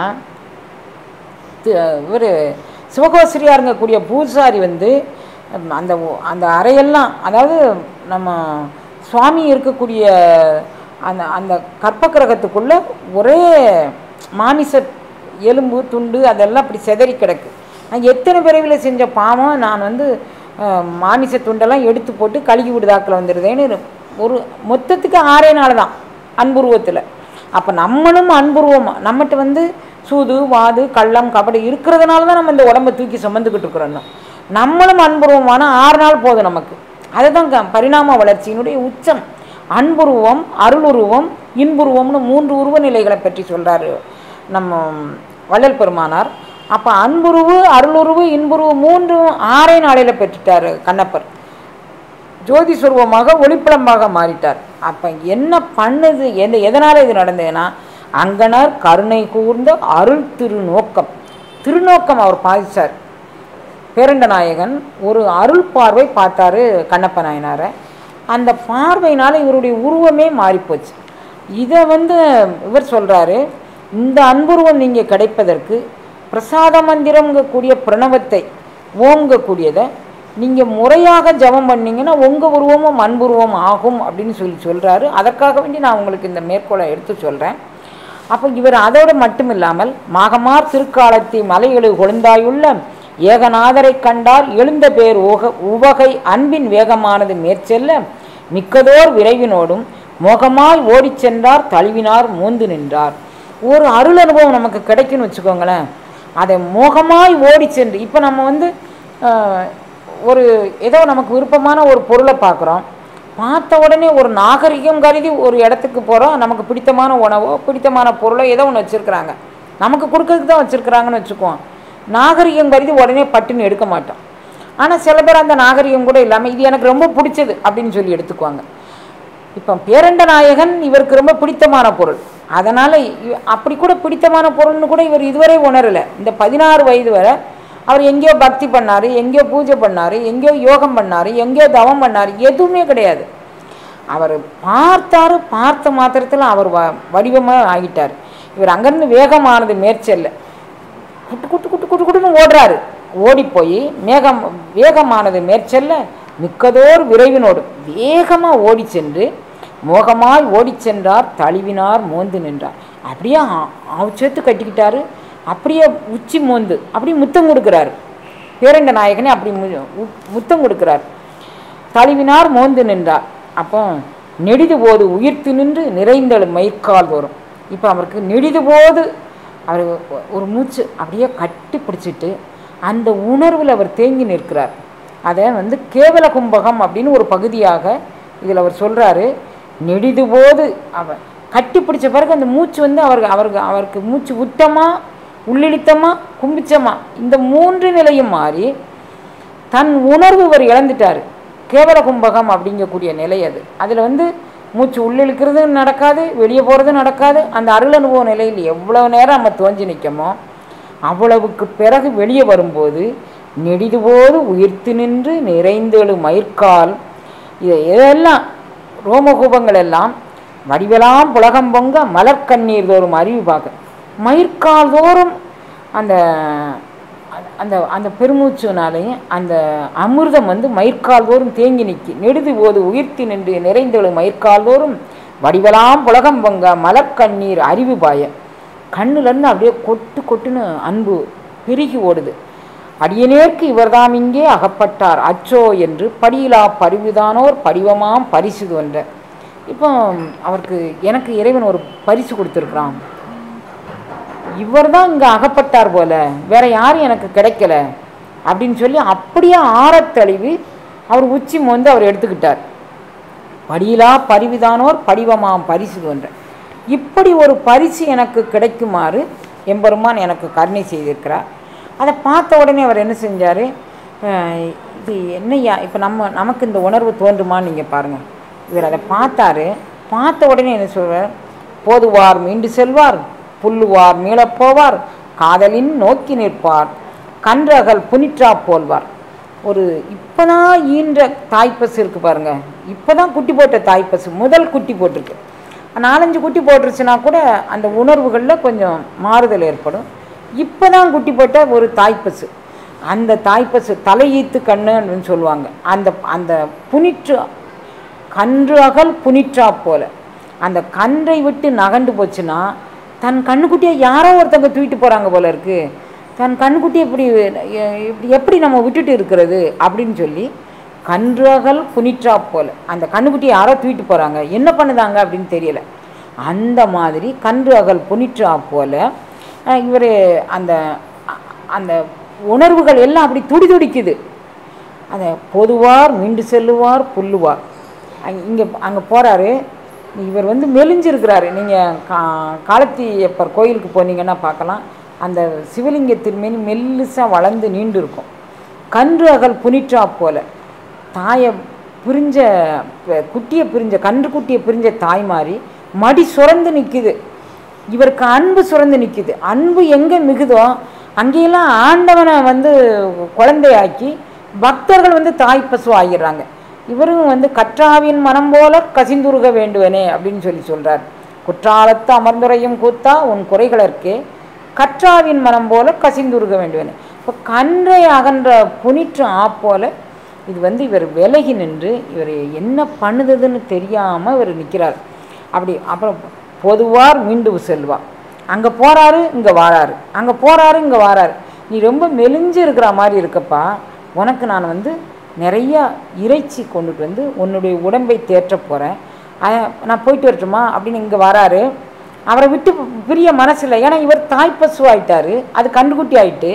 இவர் சிவகோஸ்ரீயாக இருக்கக்கூடிய பூசாரி வந்து அந்த அந்த அறையெல்லாம், அதாவது நம்ம சுவாமி இருக்கக்கூடிய அந்த அந்த கற்பக்கிரகத்துக்குள்ளே ஒரே மாமிச எலும்பு துண்டு அதெல்லாம் அப்படி செதறி கிடக்கு. நான் எத்தனை பிறவியில் செஞ்ச பாவம், நான் வந்து மாமிச துண்டெல்லாம் எடுத்து போட்டு கழுகி விடுதாக்கில் வந்துடுதேன்னு ஒரு மொத்தத்துக்கு ஆறே நாள் தான் அன்புருவத்தில். அப்போ நம்மளும் அன்புருவம், நம்மகிட்ட வந்து சூது வாது கள்ளம் கபடி இருக்கிறதுனால தான் நம்ம இந்த உடம்பை தூக்கி சுமந்துக்கிட்டு இருக்கிறோம். நம்மளும் அன்புருவமான ஆறு நாள் போதும் நமக்கு. அதுதான் க பரிணாம வளர்ச்சியினுடைய உச்சம். அன்புருவம், அருளுருவம், இன்புருவம்னு மூன்று உருவ நிலைகளை பற்றி சொல்கிறாரு நம்ம வள்ளல் பெருமானார். அப்போ அன்புருவு, அருளுருவு, இன்புருவு மூன்றும் ஆறே நாளையில் பெற்றுட்டார் கண்ணப்பர். ஜோதி சுரூபமாக ஒளிப்படமாக மாறிட்டார். அப்போ என்ன பண்ணுது, எந்த எதனால் இது நடந்ததுன்னா அங்கனர் கருணை கூர்ந்த அருள் திருநோக்கம், திருநோக்கம் அவர் பாதித்தார். பேரண்ட நாயகன் ஒரு அருள் பார்வை பார்த்தாரு கண்ணப்ப நாயனாரை. அந்த பார்வையினால் இவருடைய உருவமே மாறிப்போச்சு. இதை வந்து இவர் சொல்கிறாரு, இந்த அன்புருவம் நீங்கள் கிடைப்பதற்கு பிரசாத மந்திரங்கக்கூடிய பிரணவத்தை ஓங்கக்கூடியதை நீங்கள் முறையாக ஜபம் பண்ணிங்கன்னா உங்கள் உருவமும் அன்புருவம் ஆகும் அப்படின்னு சொல்லி சொல்கிறாரு. அதற்காக வேண்டி நான் உங்களுக்கு இந்த மேற்கோளை எடுத்து சொல்கிறேன். அப்போ இவர் அதோடு மட்டும் இல்லாமல் மாகமார் திருக்காலத்தி மலையெழு கொழுந்தாயுள்ள ஏகநாதரை கண்டால் எழுந்த பேர் உக உவகை அன்பின் வேகமானது மேற்செல்ல மிக்கதோர் விரைவினோடும் மோகமாய் ஓடி சென்றார் தழுவினார் மூந்து நின்றார். ஒரு அருள் அனுபவம் நமக்கு கிடைக்குன்னு வச்சுக்கோங்களேன், அதை மோகமாய் ஓடி சென்று, இப்போ நம்ம வந்து ஒரு ஏதோ நமக்கு விருப்பமான ஒரு பொருளை பார்க்குறோம், பார்த்த உடனே ஒரு நாகரிகம் கருதி ஒரு இடத்துக்கு போகிறோம், நமக்கு பிடித்தமான உணவோ பிடித்தமான பொருளோ ஏதோ ஒன்று வச்சுருக்குறாங்க, நமக்கு கொடுக்கறதுக்கு தான் வச்சுருக்குறாங்கன்னு வச்சுக்குவோம். நாகரிகம் கருதி உடனே பட்டுன்னு எடுக்க மாட்டோம். ஆனால் சில பேர் அந்த நாகரிகம் கூட இல்லாமல் இது எனக்கு ரொம்ப பிடிச்சது அப்படின்னு சொல்லி எடுத்துக்குவாங்க. இப்போ பேரண்ட நாயகன் இவருக்கு ரொம்ப பிடித்தமான பொருள், அதனால் அப்படி கூட பிடித்தமான பொருள்னு கூட இவர் இதுவரை உணரலை. இந்த பதினாறு வயது வரை அவர் எங்கேயோ பக்தி பண்ணார், எங்கேயோ பூஜை பண்ணார், எங்கேயோ யோகம் பண்ணார், எங்கேயோ தவம் பண்ணார், எதுவுமே கிடையாது. அவர் பார்த்தார், பார்த்த மாத்திரத்தில் அவர் வ வடிவமாக ஆகிட்டார். இவர் அங்கேருந்து வேகமானது மேற்செல்ல குட்டு குட்டு குட்டு குட்டு குட்டுன்னு ஓடுறாரு. ஓடி போய் மேகம் வேகமானது மேற்செல்ல மிக்கதோர் விரைவினோடு வேகமாக ஓடி சென்று மோகமாய் ஓடி சென்றார், தழுவினார், மோந்து நின்றார். அப்படியே சேர்த்து கட்டிக்கிட்டாரு, அப்படியே உச்சி மோந்து அப்படியே முத்தம் கொடுக்குறாரு. பேரண்ட நாயகனே அப்படி முத்தம் கொடுக்குறார். தழுவினார், மோந்து நின்றார். அப்போ நெடிது போது உயிர்த்து நின்று நிறைந்தழும் மயிர்கால் தோறும். இப்போ அவருக்கு நெடிது போது அவர் ஒரு மூச்சு அப்படியே கட்டி பிடிச்சிட்டு அந்த உணர்வில் அவர் தேங்கி நிற்கிறார். அதை வந்து கேவல கும்பகம் அப்படின்னு ஒரு பகுதியாக இதில் அவர் சொல்கிறாரு. நெடிது போது அவர் கட்டி பிடிச்ச பிறகு அந்த மூச்சு வந்து அவருக்கு அவருக்கு அவருக்கு மூச்சு விட்டமா, உள்ளிழித்தமா, கும்பிச்சமா, இந்த மூன்று நிலையும் மாறி தன் உணர்வு இவர் இழந்துட்டார். கேவல கும்பகம் அப்படிங்கக்கூடிய நிலை அது. அதில் வந்து மூச்சு உள்ளிழுக்கிறது நடக்காது, வெளியே போகிறது நடக்காது. அந்த அருள் அனுபவ நிலையில் எவ்வளோ நேரம் நம்ம தோஞ்சி நிற்கமோ அவ்வளவுக்கு பிறகு வெளியே வரும்போது நெடிது போது உயிர்த்து நின்று நிறைந்தெழு மயிர்கால், இதை இதெல்லாம் ரோமகூபங்கள் எல்லாம் வடிவெல்லாம் புலகம் பொங்க மலர்கண்ணீர் தோறும் அறிவு பார்க்க மயிர்கால் தோறும் அந்த அந்த அந்த பெருமூச்சுனாலையும் அந்த அமிர்தம் வந்து மயிர்கால் தோறும் தேங்கி நிற்கி நெடுது போது உயிர்த்தி நின்று நிறைந்தெழு மயிர்கால் தோறும் வடிவெல்லாம் புலகம் பொங்க மலர்கண்ணீர் அறிவு பாய. கண்ணுலேருந்து அப்படியே கொட்டு கொட்டுன்னு அன்பு பெருகி ஓடுது. அடியனேற்கு இவர்தாம் இங்கே அகப்பட்டார் அச்சோ என்று படியிலா பரிவுதானோர் படிவமாம் பரிசு தோன்ற. இப்போ அவருக்கு எனக்கு இறைவன் ஒரு பரிசு கொடுத்துருக்குறான், இவர் தான் இங்கே அகப்பட்டார் போல, வேற யாரும் எனக்கு கிடைக்கல அப்படின்னு சொல்லி அப்படியே ஆறத்தழுவி அவர் உச்சி மோந்து அவர் எடுத்துக்கிட்டார். படியிலா பரிவுதானோர் படிவமாம் பரிசு தோன்ற. இப்படி ஒரு பரிசு எனக்கு கிடைக்குமாறு எம்பெருமான் எனக்கு கருணை செய்திருக்கிறார். அதை பார்த்த உடனே அவர் என்ன செஞ்சார், இது என்னையா இப்போ நம்ம நமக்கு இந்த உணர்வு தோன்றுமான்னு நீங்கள் பாருங்கள். இவர் அதை பார்த்தாரு. பார்த்த உடனே என்ன சொல்வார், போதுவார் மீண்டு செல்வார், புல்லுவார் மீளப்போவார், காதலின் நோக்கி நிற்பார், கன்றகல் புனிற்றா போல்வார். ஒரு இப்போ தான் ஈன்ற தாய்ப்பசு இருக்குது பாருங்கள், இப்போ தான் குட்டி போட்ட தாய்ப்பசு முதல் குட்டி போட்டிருக்கு. நாலஞ்சு குட்டி போட்டுருச்சுன்னா கூட அந்த உணர்வுகளில் கொஞ்சம் மாறுதல் ஏற்படும். இப்போ தான் குட்டி போட்ட ஒரு தாய்ப்பசு, அந்த தாய்ப்பசு தலையீத்து கண்ணுன்னு சொல்லுவாங்க. அந்த அந்த புனிற்று கன்று அகல் புனிற்றா போல அந்த கன்றை விட்டு நகண்டு போச்சுன்னா தன் கண்ணுக்குட்டியை யாரோ ஒருத்தவங்க தூக்கிட்டு போகிறாங்க போல இருக்குது, தன் கண்ணுக்குட்டியை இப்படி இப்படி எப்படி நம்ம விட்டுட்டு இருக்கிறது அப்படின்னு சொல்லி கன்று அகல் புனிற்றா போல அந்த கண்ணுக்குட்டியை யாரோ தூக்கிட்டு போகிறாங்க, என்ன பண்ணுதாங்க அப்படின்னு தெரியலை. அந்த மாதிரி கன்று அகல் புனிற்றா போல இவர் அந்த அந்த உணர்வுகள் எல்லாம் அப்படி துடி துடிக்குது. அதை பொதுவார் மீண்டு செல்லுவார் புல்லுவார். இங்கே அங்கே போகிறாரு, இவர் வந்து மெலிஞ்சிருக்கிறாரு. நீங்கள் கா காலத்தியப்பர் கோயிலுக்கு போனீங்கன்னா பார்க்கலாம், அந்த சிவலிங்க திருமேனி மெல்லிசாக வளர்ந்து நீண்டு இருக்கும். கன்று அகல் புனிற்றா போல தாயை பிரிஞ்ச குட்டியை பிரிஞ்ச கன்று குட்டியை பிரிஞ்ச தாய் மாதிரி மடி சுரந்து நிற்குது. இவருக்கு அன்பு சுரந்து நிற்குது. அன்பு எங்கே மிகுதோ அங்கேயெல்லாம் ஆண்டவனை வந்து குழந்தையாக்கி பக்தர்கள் வந்து தாய் பசு ஆகிடுறாங்க. இவரும் வந்து கற்றாவின் மனம் போல கசிந்துருக வேண்டுவனே அப்படின்னு சொல்லி சொல்கிறார். குற்றாலத்து அமர்ந்துரையும் கூத்தா உன் குறைகளற்கே கற்றாவின் மனம் போல கசிந்துருக வேண்டுவனே. இப்போ கன்றை அகன்ற புனிற்று ஆப்போல இது வந்து இவர் விலகி நின்று இவர் என்ன பண்ணுதுன்னு தெரியாமல் இவர் நிற்கிறார். அப்படி அப்புறம் பொதுவார் மீண்டு செல்வார். அங்கே போகிறாரு, இங்கே வாராரு, அங்கே போகிறாரு, இங்கே வாராரு. நீ ரொம்ப மெலிஞ்சு இருக்கிற மாதிரி இருக்கப்பா, உனக்கு நான் வந்து நிறையா இறைச்சி கொண்டுட்டு வந்து உன்னுடைய உடம்பை தேற்ற போகிறேன், நான் போயிட்டு வரட்டுமா அப்படின்னு இங்கே வராரு. அவரை விட்டு பிரிய மனசில்லை. ஏன்னா இவர் தாய்ப்பசு ஆகிட்டார், அது கண்டுக்குட்டி ஆகிட்டு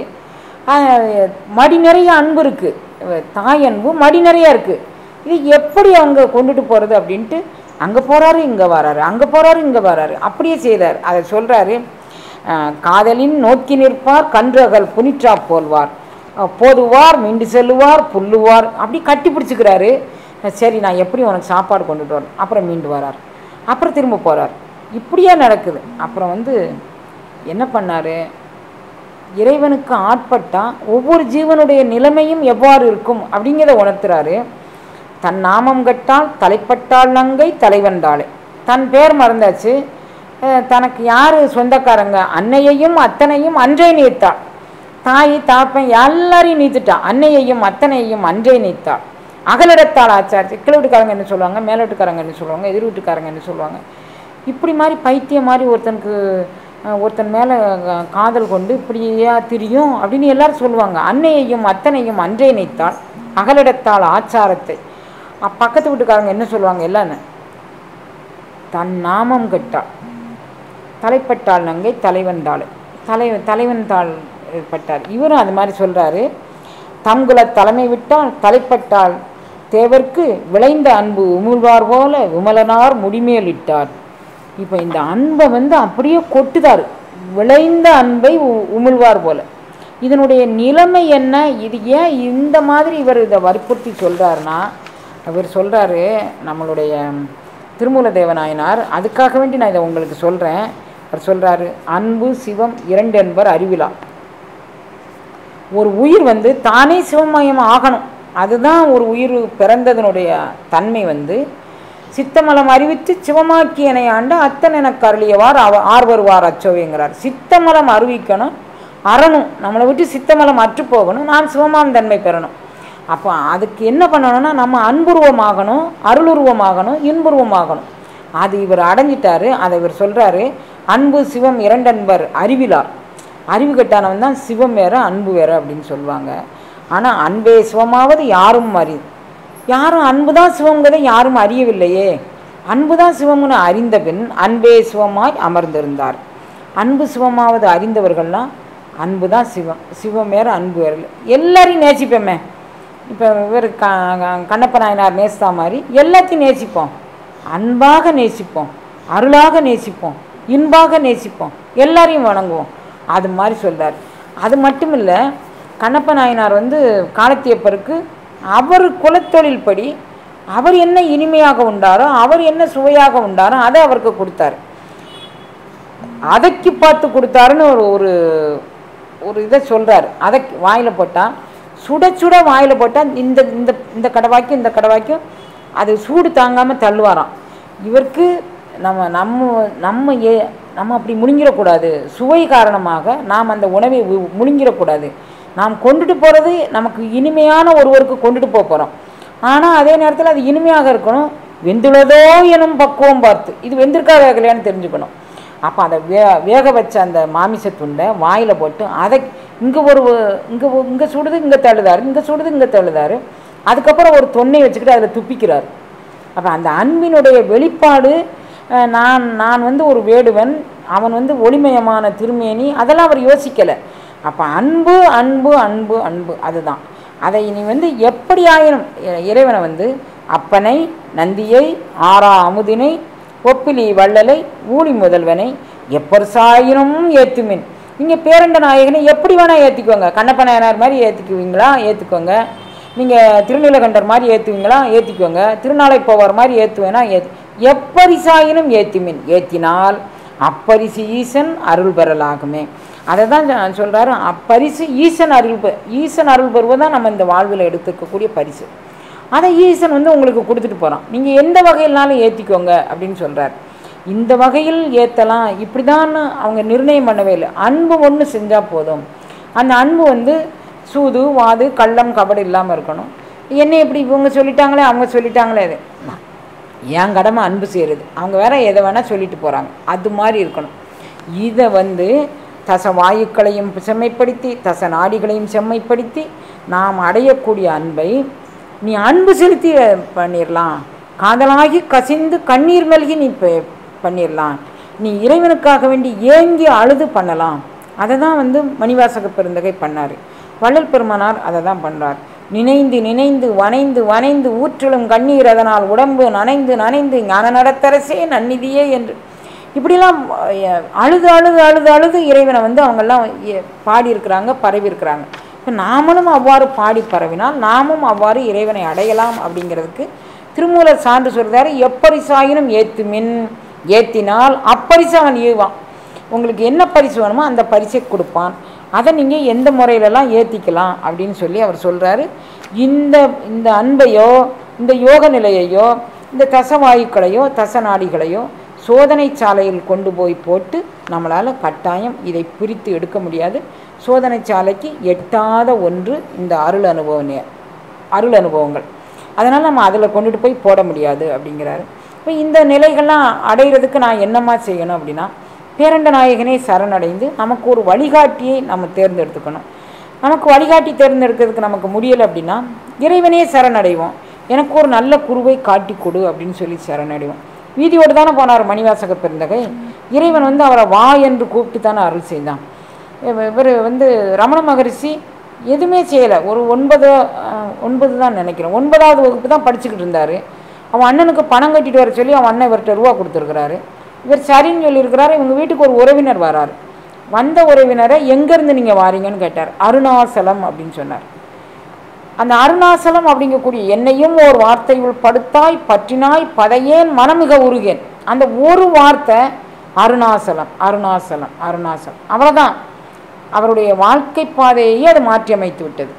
மடி நிறைய அன்பு இருக்குது, தாய் அன்பு மடி நிறையா இருக்குது. இது எப்படி அவங்க கொண்டுட்டு போகிறது அப்படின்ட்டு அங்கே போகிறாரு, இங்கே வராரு, அங்கே போகிறாரு, இங்கே வராரு, அப்படியே செய்தார். அதை சொல்கிறாரு, காதலின் நோக்கி நிற்பார் கன்றகல் புனிற்றா போல்வார், போதுவார் மீண்டு செல்லுவார் புல்லுவார், அப்படி கட்டி பிடிச்சிக்கிறாரு. சரி நான் எப்படி உனக்கு சாப்பாடு கொண்டுட்டு வரேன், அப்புறம் மீண்டு வரார், அப்புறம் திரும்ப போகிறார். இப்படியே நடக்குது. அப்புறம் வந்து என்ன பண்ணார், இறைவனுக்கு ஆட்பட்டால் ஒவ்வொரு ஜீவனுடைய நிலைமையும் எவ்வாறு இருக்கும் அப்படிங்கிறத உணர்த்துறாரு. தன் நாமம் கட்டால் தலைப்பட்டால் நங்கை தலைவந்தாளே, தன் பேர் மறந்தாச்சு, தனக்கு யார் சொந்தக்காரங்க, அன்னையையும் அத்தனையும் அன்றே நீத்தாள், தாய் தாப்பன் எல்லாரையும் நீத்துட்டாள், அன்னையையும் அத்தனையையும் அன்றே நீத்தாள், அகலிடத்தாள் ஆச்சாரிச்சு. கீழ வீட்டுக்காரங்க என்ன சொல்லுவாங்க, மேல வீட்டுக்காரங்க என்ன சொல்லுவாங்க, எதிர் வீட்டுக்காரங்க என்ன சொல்லுவாங்க, இப்படி மாதிரி பைத்தியம் மாதிரி ஒருத்தனுக்கு ஒருத்தன் மேலே காதல் கொண்டு இப்படியா திரியும் அப்படின்னு எல்லாரும் சொல்லுவாங்க. அன்னையையும் அத்தனையும் அன்றே நீத்தாள், அகலிடத்தாள் ஆச்சாரத்தை. பக்கத்து வீட்டுக்காரங்க என்ன சொல்லுவாங்க, எல்லாம் தன் நாமம் கெட்டாள் தலைப்பட்டாள் நங்கை தலைவந்தாள், தலை தலைவன் தாள் பட்டார். இவரும் அது மாதிரி சொல்கிறாரு. தங்குல தலைமை விட்டால் தலைப்பட்டால் தேவர்க்கு விளைந்த அன்பு உமிழ்வார் போல விமலனார் முடிமேல் இட்டார். இப்போ இந்த அன்பை வந்து அப்படியே கொட்டுதார், விளைந்த அன்பை உமிழ்வார் போல. இதனுடைய நிலைமை என்ன, இது ஏன் இந்த மாதிரி இவர் இதை வற்புறுத்தி சொல்கிறாருன்னா, அவர் சொல்கிறாரு நம்மளுடைய திருமூல தேவநாயனார், அதுக்காக வேண்டி நான் இதை உங்களுக்கு சொல்கிறேன். அவர் சொல்கிறாரு, அன்பு சிவம் இரண்டு என்பர் அறிவிலா. ஒரு உயிர் வந்து தானே சிவமயம் ஆகணும், அதுதான் ஒரு உயிர் பிறந்ததனுடைய தன்மை. வந்து சித்தமலம் அறிவித்து சிவமாக்கியனை ஆண்டு அத்தன் எனக்கு அருளியவார் அவ ஆர் வருவார் அச்சோவைங்கிறார். சித்தமலம் அறிவிக்கணும், அறணும், நம்மளை விட்டு சித்தமலம் அற்று போகணும், நான் சிவமான் தன்மை பெறணும். அப்போ அதுக்கு என்ன பண்ணணும்னா நம்ம அன்புருவமாகணும், அருளுருவமாகணும், இன்புருவமாகணும். அது இவர் அடைஞ்சிட்டாரு. அதை இவர் சொல்கிறாரு, அன்பு சிவம் இரண்டன்பர் அறிவிலார். அறிவு கட்டானவன் தான் சிவம் வேற அன்பு வேற அப்படின்னு சொல்லுவாங்க. ஆனால் அன்பே சிவமாவது யாரும் அறி யாரும் அன்பு தான் சிவங்கிறத யாரும் அறியவில்லையே. அன்பு தான் சிவம்னு அறிந்த பின் அன்பே சிவமாய் அமர்ந்திருந்தார். அன்பு சிவமாவது அறிந்தவர்கள்லாம் அன்பு தான் சிவம், சிவம் வேறு அன்பு வேறு. எல்லாரையும் நேசிப்போமே. இப்போ இவர் க கண்ணப்ப நாயனார் நேசித்தா மாதிரி எல்லாத்தையும் நேசிப்போம், அன்பாக நேசிப்போம், அருளாக நேசிப்போம், இன்பாக நேசிப்போம், எல்லாரையும் வணங்குவோம். அது மாதிரி சொல்கிறார். அது மட்டும் இல்லை, கண்ணப்ப நாயனார் வந்து காலத்தியப்பருக்கு அவர் குலத்தொழில் படி அவர் என்ன இனிமையாக உண்டாரோ, அவர் என்ன சுவையாக உண்டாரோ அதை அவருக்கு கொடுத்தாரு. அதைக்கு பார்த்து கொடுத்தாருன்னு ஒரு ஒரு ஒரு இதை சொல்கிறார். அதை வாயில் போட்டால் சுட சுட வாயில் போட்டால் இந்த இந்த இந்த கடவாய்க்கும் இந்த கடவாய்க்கும் அது சூடு தாங்காமல் தள்ளுவாராம். இவருக்கு நம்ம நம்ம நம்ம ஏ நம்ம அப்படி முழுங்கிடக்கூடாது, சுவை காரணமாக நாம் அந்த உணவை முழுங்கிடக்கூடாது. நாம் கொண்டுட்டு போகிறது நமக்கு இனிமையான ஒருவருக்கு கொண்டுட்டு போக போகிறோம். ஆனால் அதே நேரத்தில் அது இனிமையாக இருக்கணும். வெந்துள்ளதோ எனும் பக்குவம் பார்த்து, இது வெந்திருக்கா வேகலையான்னு தெரிஞ்சுக்கணும். அப்போ அதை வே வேக வச்ச அந்த மாமிச துண்டை வாயில் போட்டு அதை இங்கே ஒரு இங்கே இங்கே சுடுது இங்கே தள்ளுதாரு, இங்கே சுடுது இங்கே தள்ளுதாரு, அதுக்கப்புறம் ஒரு தொன்னை வச்சுக்கிட்டு அதில் துப்பிக்கிறார். அப்போ அந்த அன்பினுடைய வெளிப்பாடு, நான் நான் வந்து ஒரு வேடுவன், அவன் வந்து ஒளிமயமான திருமேனி, அதெல்லாம் அவர் யோசிக்கலை. அப்போ அன்பு அன்பு அன்பு அன்பு அதுதான். அதை நீ வந்து எப்படி ஆயினும் இறைவனை வந்து அப்பனை நந்தியை ஆறா அமுதினை ஒப்பிலி வள்ளலை ஊழி முதல்வனை எப்பொருசாயினும் ஏற்றுமின். நீங்கள் பேரண்ட நாயகனை எப்படி வேணால் ஏற்றிக்குவோங்க. கண்ணப்ப நாயனார் மாதிரி ஏற்றிக்குவீங்களா ஏற்றுக்கோங்க, நீங்கள் திருநீலகண்டர் மாதிரி ஏற்றுவீங்களா ஏற்றிக்குவோங்க, திருநாளை போவார் மாதிரி ஏற்றுவேனா ஏற்று எப்பரிசாயினும் ஏற்றிமின். ஏற்றினால் அப்பரிசு ஈசன் அருள் பெறலாகுமே. அதை தான் சொல்கிறாரு. அப்பரிசு ஈசன் அருள் பெ ஈசன் அருள் பெறுவதான் நம்ம இந்த வாழ்வில் எடுத்துக்கக்கூடிய பரிசு. அதை ஈசன் வந்து உங்களுக்கு கொடுத்துட்டு போகிறான், நீங்கள் எந்த வகையில்னாலும் ஏற்றிக்கோங்க அப்படின்னு சொல்கிறார். இந்த வகையில் ஏற்றலாம் இப்படி தான் அவங்க நிர்ணயம் பண்ணவே இல்லை. அன்பு ஒன்று செஞ்சால் போதும். அந்த அன்பு வந்து சூது வாது கள்ளம் கபடி இல்லாமல் இருக்கணும். என்ன இப்படி இவங்க சொல்லிட்டாங்களே அவங்க சொல்லிட்டாங்களே, அது என் கடமை அன்பு செய்கிறது, அவங்க வேற எதை வேணால் சொல்லிட்டு போகிறாங்க, அது மாதிரி இருக்கணும். இதை வந்து தச வாயுக்களையும் செம்மைப்படுத்தி தச நாடிகளையும் செம்மைப்படுத்தி நாம் அடையக்கூடிய அன்பை நீ அன்பு செலுத்தி பண்ணிடலாம். காதலாகி கசிந்து கண்ணீர் மல்கி நீ பண்ணிடலாம். நீ இறைவனுக்காக வேண்டி ஏங்கி அழுது பண்ணலாம். அதை தான் வந்து மணிவாசக பெருந்தகை பண்ணார். வள்ளல் பெருமானார் அதை தான் பண்ணுறார். நினைந்து நினைந்து வனைந்து வனைந்து ஊற்றலும் கண்ணீர் அதனால் உடம்பு நனைந்து நனைந்து ஞான நடத்தரசே நன்னிதியே என்று இப்படிலாம் அழுது அழுது அழுது அழுது இறைவனை வந்து அவங்கெல்லாம் பாடியிருக்கிறாங்க, பரவியிருக்கிறாங்க. இப்போ நாமளும் அவ்வாறு பாடி பரவினால் நாமும் அவ்வாறு இறைவனை அடையலாம் அப்படிங்கிறதுக்கு திருமூலர் சான்று சொல்கிறாரு. எப்பரிசாயினும் ஏத்துமின், ஏற்றினால் அப்பரிசு அவன் ஈவான். உங்களுக்கு என்ன பரிசு வேணுமோ அந்த பரிசை கொடுப்பான். அதை நீங்கள் எந்த முறையிலலாம் ஏற்றிக்கலாம் அப்படின்னு சொல்லி அவர் சொல்கிறாரு. இந்த இந்த அன்பையோ இந்த யோக நிலையையோ இந்த தசவாயுக்களையோ தசநாடிகளையோ சோதனை சாலையில் கொண்டு போய் போட்டு நம்மளால் கட்டாயம் இதை பிரித்து எடுக்க முடியாது. சோதனை சாலைக்கு எட்டாத ஒன்று இந்த அருள் அனுபவம், அருள் அனுபவங்கள். அதனால் நம்ம அதில் கொண்டுட்டு போய் போட முடியாது அப்படிங்கிறாரு. இப்போ இந்த நிலைகள்லாம் அடைகிறதுக்கு நான் என்னமா செய்யணும் அப்படின்னா, பேரண்ட நாயகனே சரணடைந்து நமக்கு ஒரு வழிகாட்டியை நம்ம தேர்ந்தெடுத்துக்கணும். நமக்கு வழிகாட்டி தேர்ந்தெடுக்கிறதுக்கு நமக்கு முடியலை அப்படின்னா இறைவனே சரணடைவோம். எனக்கு ஒரு நல்ல குருவை காட்டி கொடு அப்படின்னு சொல்லி சரணடைவோம். வீதியோடு தானே போனார் மணிவாசக பெருந்தகை. இறைவன் வந்து அவரை வா என்று கூப்பிட்டு தானே அருள் செய்தான். இவர் வந்து ரமண மகரிஷி எதுவுமே செய்யலை. ஒரு ஒன்பது ஒன்பது தான் நினைக்கிறேன், ஒன்பதாவது வகுப்பு தான் படிச்சுக்கிட்டு இருந்தார். அவன் அண்ணனுக்கு பணம் கட்டிட்டு வர சொல்லி அவன் அண்ணன் இவர்கிட்ட ரூபா கொடுத்துருக்கிறாரு. இவர் சரின்னு சொல்லியிருக்கிறாரு. இவங்க வீட்டுக்கு ஒரு உறவினர் வராரு. வந்த உறவினரை எங்கேருந்து நீங்கள் வாரீங்கன்னு கேட்டார். அருணாசலம் அப்படின்னு சொன்னார். அந்த அருணாசலம் அப்படிங்கக்கூடிய என்னையும் ஒரு வார்த்தையுள் படுத்தாய் பற்றினாய் பதையேன் மனமிக உருகேன். அந்த ஒரு வார்த்தை அருணாசலம் அருணாசலம் அருணாசலம், அவ்வளோதான். அவருடைய வாழ்க்கை பாதையே அது மாற்றி அமைத்து விட்டது.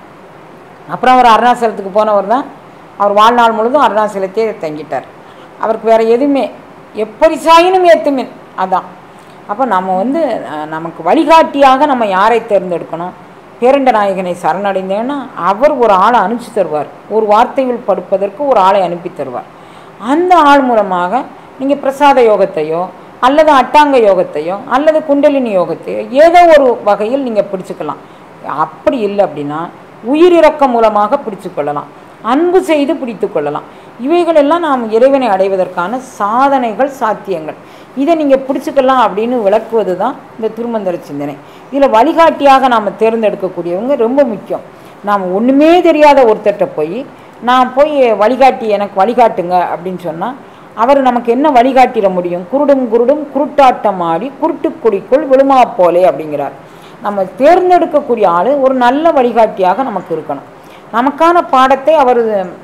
அப்புறம் அவர் அருணாசலத்துக்கு போனவர் தான். அவர் வாழ்நாள் முழுதும் அருணாசலத்தையே தங்கிட்டார். அவருக்கு வேறு எதுவுமே எப்பரிசாயினும் ஏத்துமின் அதான். அப்போ நம்ம வந்து நமக்கு வழிகாட்டியாக நம்ம யாரை தேர்ந்தெடுக்கணும்? பேரண்ட நாயகனை சரணடைந்தேன்னா அவர் ஒரு ஆளை அனுப்பிச்சு தருவார். ஒரு வார்த்தையில் படுப்பதற்கு ஒரு ஆளை அனுப்பி தருவார். அந்த ஆள் மூலமாக நீங்கள் பிரசாத யோகத்தையோ அல்லது அட்டாங்க யோகத்தையோ அல்லது குண்டலினி யோகத்தையோ ஏதோ ஒரு வகையில் நீங்கள் பிடிச்சிக்கலாம். அப்படி இல்லை அப்படின்னா உயிரிறக்கம் மூலமாக பிடிச்சு கொள்ளலாம், அன்பு செய்து பிடித்து கொள்ளலாம். இவைகளெல்லாம் நாம் இறைவனை அடைவதற்கான சாதனைகள், சாத்தியங்கள். இதை நீங்கள் பிடிச்சிக்கலாம் அப்படின்னு விளக்குவது தான் இந்த திருமந்திர சிந்தனை. இதில் வழிகாட்டியாக நாம் தேர்ந்தெடுக்கக்கூடியவங்க ரொம்ப முக்கியம். நாம் ஒன்றுமே தெரியாத ஒருத்தர்கிட்ட போய் நான் போய் வழிகாட்டி எனக்கு வழிகாட்டுங்க அப்படின்னு சொன்னால் அவர் நமக்கு என்ன வழிகாட்டிட முடியும்? குருடும் குருடும் குருட்டாட்டம் ஆடி குருட்டுக்குடிக்குள் விழுமா போலே அப்படிங்கிறார். நம்ம தேர்ந்தெடுக்கக்கூடிய ஆள் ஒரு நல்ல வழிகாட்டியாக நமக்கு இருக்கணும். நமக்கான பாடத்தை அவர்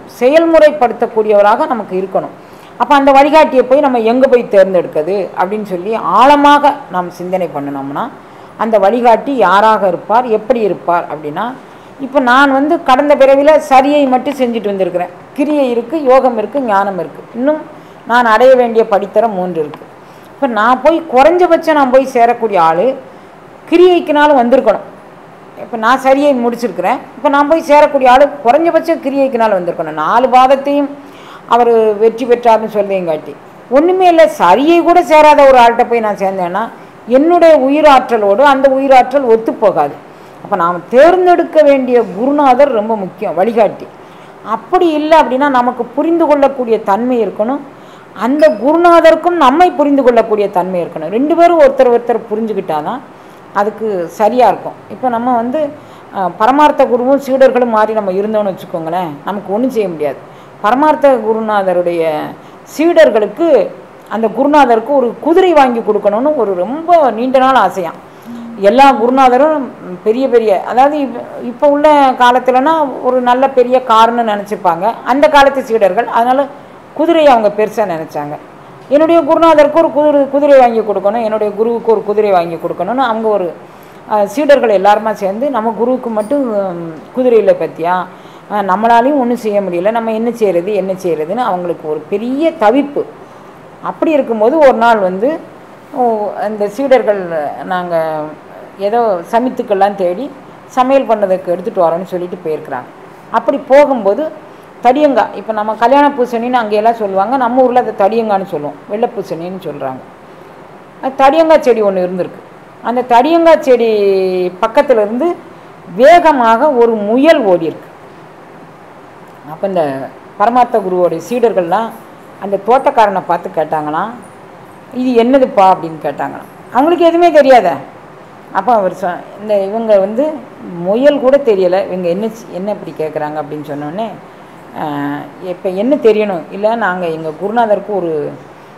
செயல்முறைப்படுத்தக்கூடியவராக நமக்கு இருக்கணும். அப்போ அந்த வழிகாட்டியை போய் நம்ம எங்கே போய் தேர்ந்தெடுக்கிறது அப்படின்னு சொல்லி ஆழமாக நாம் சிந்தனை பண்ணினோம்னா அந்த வழிகாட்டி யாராக இருப்பார், எப்படி இருப்பார் அப்படின்னா, இப்போ நான் வந்து கடந்த பிறவியில் சரியை மட்டும் செஞ்சுட்டு வந்திருக்கிறேன். கிரியை இருக்குது, யோகம் இருக்குது, ஞானம் இருக்குது. இன்னும் நான் அடைய வேண்டிய படித்தரம் மூன்று இருக்குது. இப்போ நான் போய் குறைஞ்சபட்சம் நான் போய் சேரக்கூடிய ஆள் கிரியைக்குனாலும் வந்திருக்கணும். இப்போ நான் சரியை முடிச்சிருக்கிறேன். இப்போ நான் போய் சேரக்கூடிய ஆள் குறைஞ்சபட்சம் கிரியைக்குனாலும் வந்திருக்கணும். நாலு பாதத்தையும் அவர் வெற்றி பெற்றார்னு சொல்லியங்காட்டி ஒன்றுமே இல்லை. சரியை கூட சேராத ஒரு ஆள்கிட்ட போய் நான் சேர்ந்தேன்னா என்னுடைய உயிராற்றலோடு அந்த உயிராற்றல் ஒத்து போகாது. அப்போ நாம் தேர்ந்தெடுக்க வேண்டிய குருநாதர் ரொம்ப முக்கியம், வழிகாட்டி. அப்படி இல்லை அப்படின்னா நமக்கு புரிந்து கொள்ளக்கூடிய தன்மை இருக்கணும், அந்த குருநாதருக்கும் நம்மை புரிந்து கொள்ளக்கூடிய தன்மை இருக்கணும். ரெண்டு பேரும் ஒருத்தர் ஒருத்தர் புரிஞ்சுக்கிட்டாதான் அதுக்கு சரியாக இருக்கும். இப்போ நம்ம வந்து பரமார்த்த குருவும் சீடர்களும் மாறி நம்ம இருந்தோன்னு வச்சுக்கோங்களேன், நமக்கு ஒன்றும் செய்ய முடியாது. பரமார்த்த குருநாதருடைய சீடர்களுக்கு அந்த குருநாதருக்கு ஒரு குதிரை வாங்கி கொடுக்கணும்னு ஒரு ரொம்ப நீண்ட நாள் ஆசையாம். எல்லா குருநாதரும் பெரிய பெரிய, அதாவது இப்போ உள்ள காலத்துலனா ஒரு நல்ல பெரிய கார்னு நினச்சிப்பாங்க அந்த காலத்து சீடர்கள். அதனால் குதிரையை அவங்க பெருசாக நினச்சாங்க. என்னுடைய குருநாதருக்கு ஒரு குதிரை குதிரை வாங்கி கொடுக்கணும், என்னுடைய குருவுக்கு ஒரு குதிரை வாங்கி கொடுக்கணும்னு அவங்க ஒரு சீடர்கள் எல்லாருமா சேர்ந்து நம்ம குருவுக்கு மட்டும் குதிரையில் பற்றியா நம்மளாலையும் ஒன்றும் செய்ய முடியல, நம்ம என்ன செய்கிறது என்ன செய்கிறதுன்னு அவங்களுக்கு ஒரு பெரிய தவிப்பு. அப்படி இருக்கும்போது ஒரு நாள் வந்து அந்த சீடர்கள் நாங்கள் ஏதோ சமைத்துக்கெல்லாம் தேடி சமையல் பண்ணதுக்கு எடுத்துகிட்டு வரோன்னு சொல்லிட்டு போயிருக்கிறாங்க. அப்படி போகும்போது தடியங்காய், இப்போ நம்ம கல்யாண பூசணின்னு அங்கேயெல்லாம் சொல்லுவாங்க, நம்ம ஊரில் அதை தடியங்கான்னு சொல்லுவோம், வெள்ளை பூசணின்னு சொல்கிறாங்க. அது தடியங்காய் செடி ஒன்று இருந்திருக்கு. அந்த தடியங்காய் செடி பக்கத்தில் இருந்து வேகமாக ஒரு முயல் ஓடி இருக்கு. அப்போ இந்த பரமார்த்த குருவோடைய சீடர்கள்லாம் அந்த தோட்டக்காரனை பார்த்து கேட்டாங்களாம், இது என்னதுப்பா அப்படின்னு கேட்டாங்களாம். அவங்களுக்கு எதுவுமே தெரியாத. அப்போ அவர் சொ இந்த இவங்க வந்து முயல் கூட தெரியலை, இவங்க என்ன என்ன இப்படி கேட்குறாங்க அப்படின்னு சொன்னோடனே, இப்போ என்ன தெரியணும் இல்லை, நாங்கள் எங்கள் குருநாதருக்கு ஒரு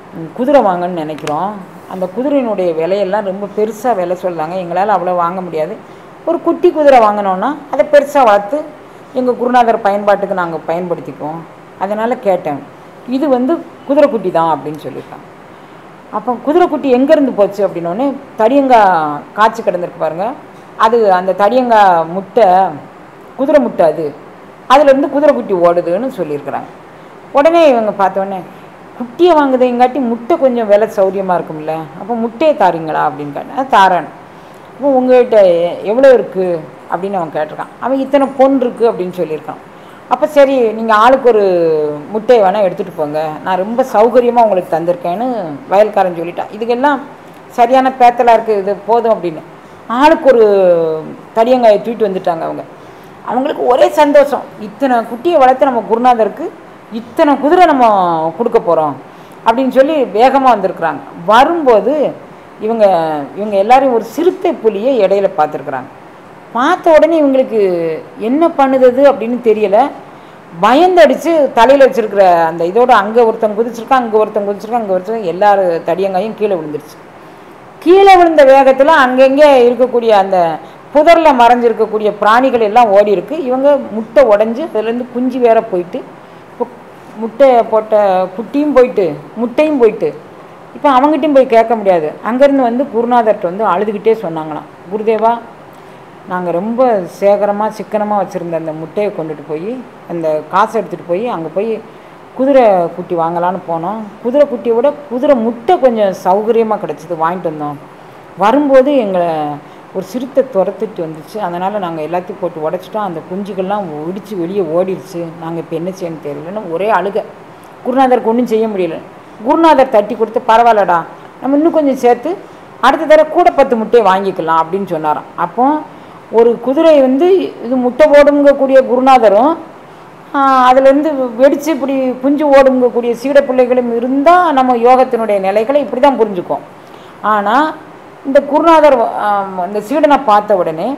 குதிரை வாங்கன்னு நினைக்கிறோம். அந்த குதிரையினுடைய விலையெல்லாம் ரொம்ப பெருசாக விலை சொல்கிறாங்க. எங்களால் அவ்வளோ வாங்க முடியாது. ஒரு குட்டி குதிரை வாங்கினோன்னா அதை பெருசாக வளர்த்து எங்கள் குருநாதர் பயன்பாட்டுக்கு நாங்கள் பயன்படுத்திக்குவோம். அதனால் கேட்டேன், இது வந்து குதிரை குட்டி தான் அப்படின்னு சொல்லியிருக்காங்க. அப்போ குதிரை குட்டி எங்கேருந்து போச்சு அப்படின்னோடனே, தடியங்காய் காய்ச்சி கிடந்திருக்கு பாருங்கள், அது அந்த தடியங்காய் முட்டை குதிரை முட்டை, அது அதுலேருந்து குதிரை குட்டி ஓடுதுன்னு சொல்லியிருக்கிறாங்க. உடனே இவங்க பார்த்தோன்னே, குட்டியை வாங்குதுங்காட்டி முட்டை கொஞ்சம் விலை சௌரியமாக இருக்கும்ல, அப்போ முட்டையை தாரீங்களா அப்படின்னு கேட்டேன். அது தாரேன். அப்போ உங்கள்கிட்ட எவ்வளோ இருக்குது அப்படின்னு அவன் கேட்டிருக்கான். அவன் இத்தனை பொன் இருக்குது அப்படின்னு சொல்லியிருக்கான். அப்போ சரி, நீங்கள் ஆளுக்கு ஒரு முட்டையை வேணால் எடுத்துகிட்டு போங்க, நான் ரொம்ப சௌகரியமாக உங்களுக்கு தந்திருக்கேன்னு வயல்காரன் சொல்லிட்டான். இதுக்கெல்லாம் சரியான பேத்தலாக இருக்குது, இது போதும் அப்படின்னு ஆளுக்கு ஒரு தடியங்காயை தூக்கிட்டு வந்துட்டாங்க. அவங்க அவங்களுக்கு ஒரே சந்தோஷம், இத்தனை குட்டியை வளர்த்து நம்ம குருநாதருக்கு இத்தனை குதிரை நம்ம கொடுக்க போகிறோம் அப்படின்னு சொல்லி வேகமாக வந்திருக்குறாங்க. வரும்போது இவங்க இவங்க எல்லாரையும் ஒரு சிறுத்தை புலியை இடையில பார்த்துருக்குறாங்க. பார்த்த உடனே இவங்களுக்கு என்ன பண்ணுது அப்படின்னு தெரியலை. பயந்தடிச்சு தலையில் வச்சுருக்கிற அந்த இதோட அங்கே ஒருத்தன் குதிச்சிருக்கான், அங்கே ஒருத்தன் குதிச்சிருக்கான், அங்கே ஒருத்தன் எல்லாரும் தடியங்காயும் கீழே விழுந்துருச்சு. கீழே விழுந்த வேகத்தில் அங்கங்கே இருக்கக்கூடிய அந்த புதரில் மறைஞ்சிருக்கக்கூடிய பிராணிகள் எல்லாம் ஓடி இருக்கு. இவங்க முட்டை உடஞ்சி அதுலேருந்து குஞ்சு வேற போயிட்டு, இப்போ முட்டை போட்ட குட்டியும் போயிட்டு முட்டையும் போயிட்டு, இப்போ அவங்ககிட்டையும் போய் கேட்க முடியாது. அங்கேருந்து வந்து குருநாதர்கிட்ட வந்து அழுதுகிட்டே சொன்னாங்களாம், குருதேவா, நாங்கள் ரொம்ப சேகரமாக சிக்கனமாக வச்சுருந்த அந்த முட்டையை கொண்டுட்டு போய் அந்த காசை எடுத்துகிட்டு போய் அங்கே போய் குதிரை குட்டி வாங்கலான்னு போனோம். குதிரை குட்டியை விட குதிரை முட்டை கொஞ்சம் சௌகரியமாக கிடச்சிது, வாங்கிட்டு வந்தோம். வரும்போது எங்களை ஒரு சிறுத்தை துரத்துட்டு வந்துச்சு, அதனால் நாங்கள் எல்லாத்தையும் போட்டு உடச்சிட்டோம். அந்த குஞ்சுகள்லாம் ஒடிச்சு வெளியே ஓடிடுச்சு. நாங்கள் இப்போ என்ன செய்யணும்னு தெரியலன்னு ஒரே அழுக. குருநாதருக்கு ஒன்றும் செய்ய முடியல. குருநாதர் தட்டி கொடுத்து, பரவாயில்லடா, நம்ம இன்னும் கொஞ்சம் சேர்த்து அடுத்த தடவை கூட பத்து முட்டையை வாங்கிக்கலாம் அப்படின்னு சொன்னாராம். அப்போ ஒரு குதிரை வந்து இது முட்டை ஓடுங்கக்கூடிய குருநாதரும் அதுலேருந்து வெடித்து இப்படி குஞ்சு ஓடுங்கக்கூடிய சீட பிள்ளைகளும் இருந்தால் நம்ம யோகத்தினுடைய நிலைகளை இப்படி தான் புரிஞ்சுக்கோம். ஆனால் இந்த குருநாதர் அந்த சீடனை பார்த்த உடனே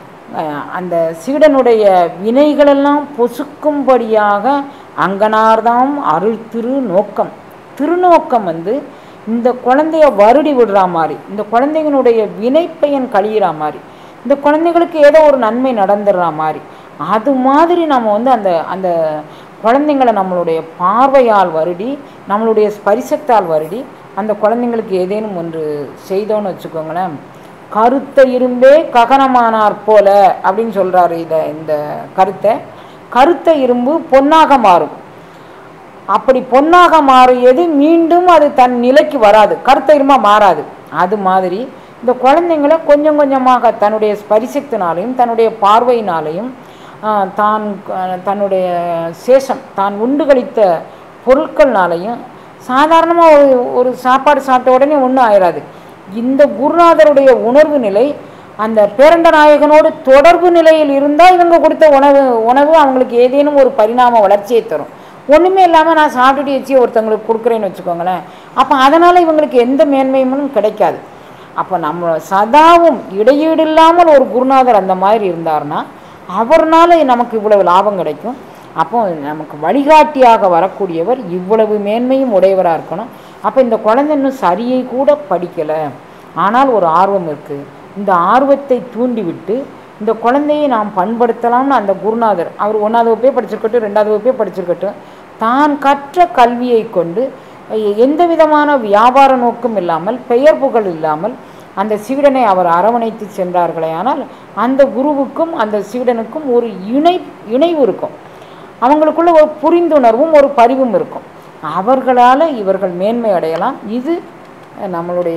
அந்த சீடனுடைய வினைகளெல்லாம் பொசுக்கும்படியாக அங்கனார்தாம் அருள் திரு நோக்கம், திருநோக்கம் வந்து இந்த குழந்தைய வருடி விடுற மாதிரி, இந்த குழந்தைங்களுடைய வினைப்பயன் கழியிற மாதிரி, இந்த குழந்தைகளுக்கு ஏதோ ஒரு நன்மை நடந்துடுற மாதிரி, அது மாதிரி நம்ம வந்து அந்த அந்த குழந்தைங்களை நம்மளுடைய பார்வையால் வருடி, நம்மளுடைய ஸ்பரிசத்தால் வருடி அந்த குழந்தைங்களுக்கு ஏதேனும் ஒன்று செய்தோன்னு வச்சுக்கோங்களேன், கருத்த இரும்பே ககனமானார் போல அப்படின்னு சொல்கிறாரு. இதை இந்த கருத்தை கருத்த இரும்பு பொன்னாக மாறும். அப்படி பொன்னாக மாறியது மீண்டும் அது தன் நிலைக்கு வராது, கருத்த இரும்பாக மாறாது. அது மாதிரி இந்த குழந்தைங்களை கொஞ்சம் கொஞ்சமாக தன்னுடைய ஸ்பரிசத்தினாலையும் தன்னுடைய பார்வையினாலையும் தான் தன்னுடைய சேஷம் தான் உண்டு கழித்த பொருட்கள்னாலையும் சாதாரணமாக ஒரு ஒரு சாப்பாடு சாப்பிட்ட உடனே ஒன்றும் ஆயிடாது. இந்த குருநாதருடைய உணர்வு நிலை அந்த பேரண்ட நாயகனோடு தொடர்பு நிலையில் இருந்தால் இவங்க கொடுத்த உணவு உணவு அவங்களுக்கு ஏதேனும் ஒரு பரிணாம வளர்ச்சியை தரும். ஒன்றுமே இல்லாமல் நான் சாப்பிட்டுட்டு வச்சு ஒருத்தவங்களுக்கு கொடுக்குறேன்னு வச்சுக்கோங்களேன், அப்போ அதனால் இவங்களுக்கு எந்த மேன்மையும் கிடைக்காது. அப்போ நம்ம சதாவும் இடையீடு இல்லாமல் ஒரு குருநாதர் அந்த மாதிரி இருந்தார்னா அவர்னால நமக்கு இவ்வளவு லாபம் கிடைக்கும். அப்போ நமக்கு வழிகாட்டியாக வரக்கூடியவர் இவ்வளவு மேன்மையும் உடையவராக இருக்கணும். அப்போ இந்த குழந்தை இன்னும் சரியை கூட படிக்கலை, ஆனால் ஒரு ஆர்வம் இருக்குது. இந்த ஆர்வத்தை தூண்டிவிட்டு இந்த குழந்தையை நாம் பண்படுத்தலாம்னு அந்த குருநாதர் அவர் ஒன்றாவது வகுப்பே படிச்சிருக்கட்டும், ரெண்டாவது வகுப்பே படிச்சிருக்கட்டும், தான் கற்ற கல்வியை கொண்டு எந்த விதமான வியாபார நோக்கம் இல்லாமல் பெயர் புகழ் இல்லாமல் அந்த சீடனை அவர் அரவணைத்து சென்றார்களே, ஆனால் அந்த குருவுக்கும் அந்த சீடனுக்கும் ஒரு இணை இணைவு இருக்கும், அவங்களுக்குள்ள ஒரு புரிந்துணர்வும் ஒரு பரிவும் இருக்கும். அவர்களால் இவர்கள் மேன்மை அடையலாம். இது நம்மளுடைய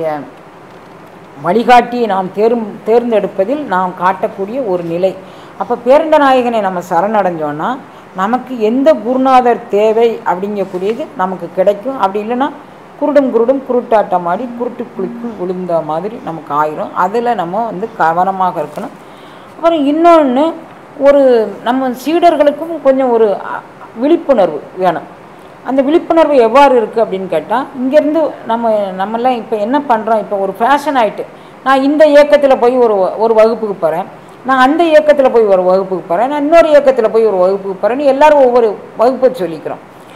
வழிகாட்டியை நாம் தேர் தேர்ந்தெடுப்பதில் நாம் காட்டக்கூடிய ஒரு நிலை. அப்போ பேரண்ட நாயகனை நம்ம சரணடைஞ்சோன்னா நமக்கு எந்த குருநாதர் தேவை அப்படிங்கக்கூடியது நமக்கு கிடைக்கும். அப்படி இல்லைன்னா குருடும் குருடும் குருட்டாட்டம் ஆடி குருட்டு குளிக்குள் விழுந்த மாதிரி நமக்கு ஆயிரும். அதில் நம்ம வந்து கவனமாக இருக்கணும். அப்புறம் இன்னொன்று, ஒரு நம்ம சீடர்களுக்கும் கொஞ்சம் ஒரு விழிப்புணர்வு வேணும். அந்த விழிப்புணர்வு எவ்வாறு இருக்குது அப்படின்னு கேட்டால், இங்கேருந்து நம்ம நம்மெல்லாம் இப்போ என்ன பண்ணுறோம், இப்போ ஒரு ஃபேஷன் ஆகிட்டு நான் இந்த இயக்கத்தில் போய் ஒரு ஒரு வகுப்புக்கு போகிறேன், நான் அந்த இயக்கத்தில் போய் ஒரு வகுப்புக்கு போகிறேன், நான் இன்னொரு இயக்கத்தில் போய் ஒரு வகுப்புக்கு போகிறேன்னு எல்லோரும் ஒவ்வொரு வகுப்பை சொல்லிக்கிறோம்.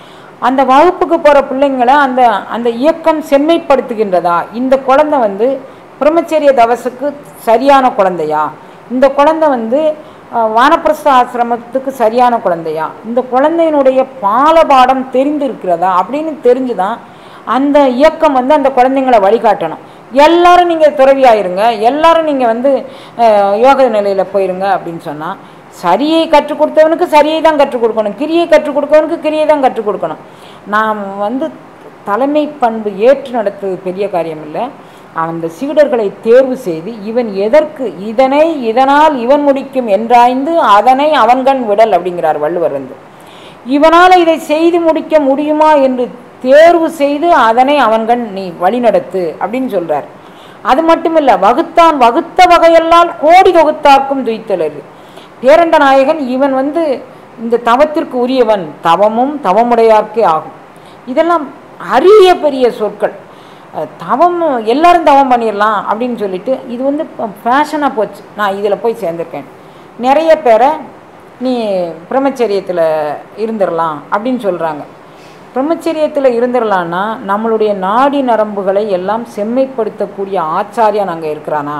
அந்த வகுப்புக்கு போகிற பிள்ளைங்களை அந்த அந்த இயக்கம் செம்மைப்படுத்துகின்றதா? இந்த குழந்தை வந்து பிரம்மச்சரிய தவசுக்கு சரியான குழந்தையா? இந்த குழந்தை வந்து வானப்பிரஸ்த ஆசிரமத்துக்கு சரியான குழந்தையா? இந்த குழந்தையினுடைய பாலபாடம் தெரிந்து இருக்கிறதா அப்படின்னு தெரிஞ்சு தான் அந்த இயக்கம் வந்து அந்த குழந்தைங்களை வழிகாட்டணும். எல்லாரும் நீங்கள் துறவியாயிருங்க, எல்லாரும் நீங்கள் வந்து யோக நிலையில் போயிருங்க அப்படின்னு சொன்னால், சரியை கற்றுக் கொடுத்தவனுக்கு சரியை தான் கற்றுக் கொடுக்கணும், கிரியை கற்றுக் கொடுக்கவனுக்கு கிரியை தான் கற்றுக் கொடுக்கணும். நாம் வந்து தலைமை பண்பு ஏற்று நடத்துவது பெரிய காரியம் இல்லை. அந்த சீடர்களை தேர்வு செய்து இவன் எதற்கு இதனை இதனால் இவன் முடிக்கும் என்றாய்ந்து அதனை அவன்கண் விடல் அப்படிங்கிறார் வள்ளுவர். வந்து இவனால் இதை செய்து முடிக்க முடியுமா என்று தேர்வு செய்து அதனை அவன்கண் நீ வழிநடத்து அப்படின்னு சொல்கிறார். அது மட்டும் இல்லை, வகுத்தான் வகுத்த வகையெல்லாம் கோடி தொகுத்தார்க்கும் துய்த்தலரு. பேரண்ட நாயகன் இவன் வந்து இந்த தவத்திற்கு உரியவன், தவமும் தவமுடையார்க்கே ஆகும். இதெல்லாம் அரிய பெரிய சொற்கள். தவம் எல்லாரும் தவம் பண்ணிடலாம் அப்படின்னு சொல்லிட்டு இது வந்து ஃபேஷனாக போச்சு. நான் இதில் போய் சேர்ந்துருக்கேன். நிறைய பேரை நீ பிரம்மச்சரியத்தில் இருந்துடலாம் அப்படின்னு சொல்கிறாங்க. பிரம்மச்சரியத்தில் இருந்துடலான்னா நம்மளுடைய நாடி நரம்புகளை எல்லாம் செம்மைப்படுத்தக்கூடிய ஆச்சாரியான் அங்கே இருக்கிறானா?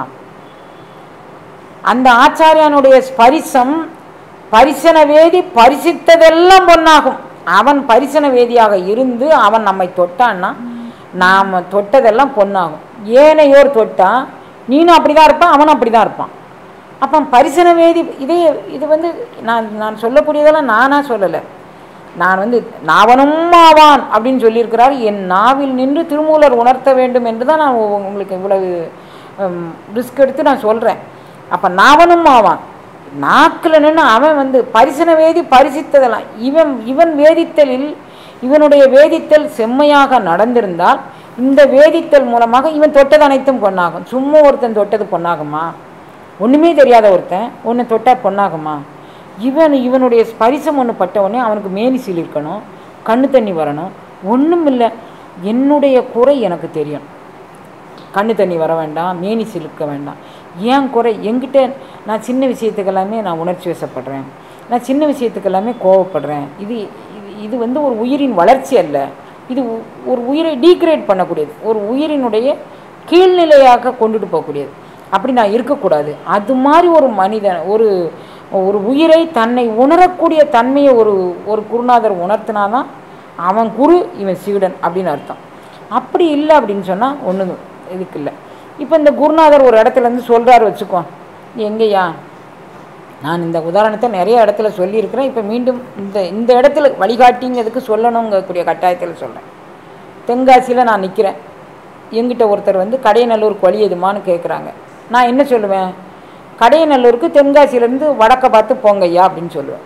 அந்த ஆச்சாரியானுடைய ஸ்பரிசம் பரிசன வேதி பரிசித்ததெல்லாம் பொன்னாகும். அவன் பரிசன வேதியாக இருந்து அவன் நம்மை தொட்டான்னா நாம் தொட்டதெல்லாம் பொன்னாகும். ஏனையோர் தொட்டா நீனும் அப்படி தான் இருப்பான், அவனும் அப்படி தான் இருப்பான். அப்போ பரிசன வேதி இதே இது வந்து நான் நான் சொல்லக்கூடியதெல்லாம் நானாக சொல்லலை. நான் வந்து நாவனும் ஆவான் அப்படின்னு சொல்லியிருக்கிறார். என் நாவில் நின்று திருமூலர் உணர்த்த வேண்டும் என்று தான் நான் உங்களுக்கு இவ்வளவு ரிஸ்க் எடுத்து நான் சொல்கிறேன். அப்போ நாவனும் ஆவான், நாக்கில் நின்று அவன் வந்து பரிசன வேதி பரிசித்ததெல்லாம் இவன் இவன் வேதித்தலில் இவனுடைய வேதித்தல் செம்மையாக நடந்திருந்தால் இந்த வேதித்தல் மூலமாக இவன் தொட்டது அனைத்தும் பொன்னாகும். சும்மா ஒருத்தன் தொட்டது பொன்னாகுமா? ஒன்றுமே தெரியாத ஒருத்தன் ஒன்று தொட்டால் பொன்னாகுமா? இவன் இவனுடைய ஸ்பரிசம் ஒன்று பட்ட உடனே அவனுக்கு மேனி சிலிர்க்கணும், கண்ணு தண்ணி வரணும். ஒன்றும் இல்லை, என்னுடைய குறை எனக்கு தெரியும். கண்ணு தண்ணி வர வேண்டாம், மேனி சிலிர்க்க வேண்டாம். ஏன் குறை என்கிட்ட நான் சின்ன விஷயத்துக்கெல்லாமே நான் உணர்ச்சி வசப்படுறேன், நான் சின்ன விஷயத்துக்கெல்லாமே கோவப்படுறேன். இது இது வந்து ஒரு உயிரின் வளர்ச்சி அல்ல, இது ஒரு உயிரை டீக்ரேட் பண்ணக்கூடியது, ஒரு உயிரினுடைய கீழ்நிலையாக கொண்டுட்டு போகக்கூடியது. அப்படி நான் இருக்கக்கூடாது. அது மாதிரி ஒரு மனிதன் ஒரு ஒரு உயிரை தன்னை உணரக்கூடிய தன்மையை ஒரு ஒரு குருநாதர் உணர்த்தினாதான் அவன் குரு, இவன் சீடன் அப்படின்னு அர்த்தம். அப்படி இல்லை அப்படின்னு சொன்னால் ஒன்றும் இதுக்கு இல்லை. இப்போ இந்த குருநாதர் ஒரு இடத்துலேருந்து சொல்கிறாரு வச்சுக்கோ, எங்கேயா நான் இந்த உதாரணத்தை நிறைய இடத்துல சொல்லியிருக்கிறேன். இப்போ மீண்டும் இந்த இந்த இடத்துல வழிகாட்டிங்கிறதுக்கு சொல்லணுங்கக்கூடிய கட்டாயத்தில் சொல்கிறேன். தென்காசியில் நான் நிற்கிறேன், எங்கிட்ட ஒருத்தர் வந்து கடையநல்லூருக்கு வழி எதுமான்னு கேட்குறாங்க. நான் என்ன சொல்லுவேன்? கடையநல்லூருக்கு தென்காசியிலேருந்து வடக்க பார்த்து போங்கய்யா அப்படின்னு சொல்லுவேன்.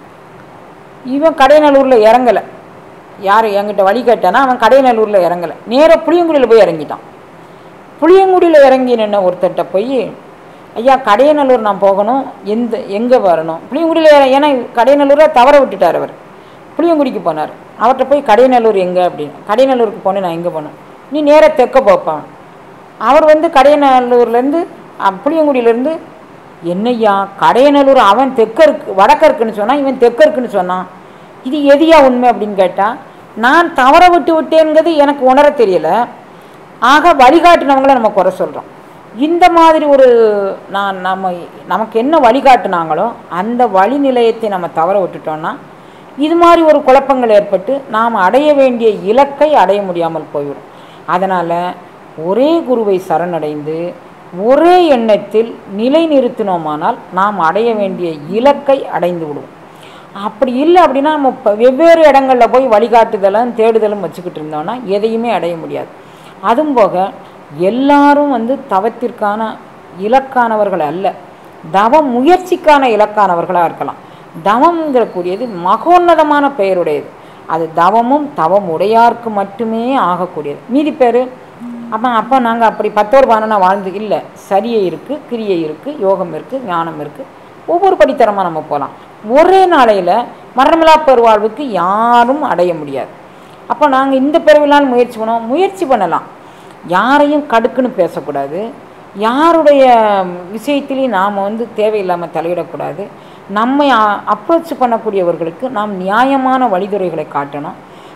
இவன் கடையநல்லூரில் இறங்கலை. யார் என்கிட்ட வழி கேட்டானா அவன் கடையநல்லூரில் இறங்கலை, நேராக புளியங்குடியில் போய் இறங்கிட்டான். புளியங்குடியில் இறங்கி நின்ன ஒருத்தர்கிட்ட போய், ஐயா கடையநல்லூர் நான் போகணும், எந்த எங்கே வரணும்? புளியங்குடியில், ஏன்னா கடையநல்லூரை தவற விட்டுட்டார் அவர், புளியங்குடிக்கு போனார். அவர்கிட்ட போய் கடையநல்லூர் எங்கே அப்படின்னு, கடையநல்லூருக்கு போனேன், நான் எங்கே போனேன்? நீ நேராக தெற்க போப்பான். அவர் வந்து கடையநல்லூர்லேருந்து புளியங்குடியிலேருந்து, என்னையா கடையநல்லூர் அவன் தெற்க இருக்கு வடக்க இருக்குன்னு சொன்னான், இவன் தெற்க இருக்குன்னு சொன்னான், இது எதியா உண்மை அப்படின்னு கேட்டால், நான் தவற விட்டு விட்டேங்கிறது எனக்கு உணர தெரியலை. ஆக வழிகாட்டினவங்களை நம்ம குறை சொல்கிறோம். இந்த மாதிரி ஒரு நான் நம்ம நமக்கு என்ன வழிகாட்டினாங்களோ அந்த வழி நிலையத்தை நம்ம தவற விட்டுட்டோம்னா இது மாதிரி ஒரு குழப்பங்கள் ஏற்பட்டு நாம் அடைய வேண்டிய இலக்கை அடைய முடியாமல் போய்விடும். அதனால் ஒரே குருவை சரணடைந்து ஒரே எண்ணத்தில் நிலை நிறுத்தினோமானால் நாம் அடைய வேண்டிய இலக்கை அடைந்து விடுவோம். அப்படி இல்லை அப்படின்னா நம்ம வெவ்வேறு இடங்களில் போய் வழிகாட்டுதலும் தேடுதலும் வச்சுக்கிட்டு இருந்தோம்னா எதையுமே அடைய முடியாது. அதுவும் போக எல்லாரும் வந்து தவத்திற்கான இலக்கானவர்கள் அல்ல, தவ முயற்சிக்கான இலக்கானவர்களாக இருக்கலாம். தவம்ங்கிற கூடியது மகோன்னதமான பெயருடையது. அது தவமும் தவம் உடையார்க்கு மட்டுமே ஆகக்கூடியது. மீதி பேர் அப்போ அப்போ நாங்கள் அப்படி பத்தோர் பானனா வாழ்ந்து இல்லை. சரியை இருக்குது, கிரியை இருக்குது, யோகம் இருக்குது, ஞானம் இருக்குது. ஒவ்வொரு படித்தரமாக நம்ம போகலாம். ஒரே நாளையில் மரணமில்லா பெருவாழ்வுக்கு யாரும் அடைய முடியாது. அப்போ நாங்கள் இந்த பிறவிலான முயற்சி பண்ணுவோம், முயற்சி பண்ணலாம். யாரையும் கடுக்குன்னு பேசக்கூடாது, யாருடைய விஷயத்திலையும் நாம் வந்து தேவையில்லாமல் தலையிடக்கூடாது. நம்மை அப்ரோச் பண்ணக்கூடியவர்களுக்கு நாம் நியாயமான வழிதுறைகளை காட்டணும்.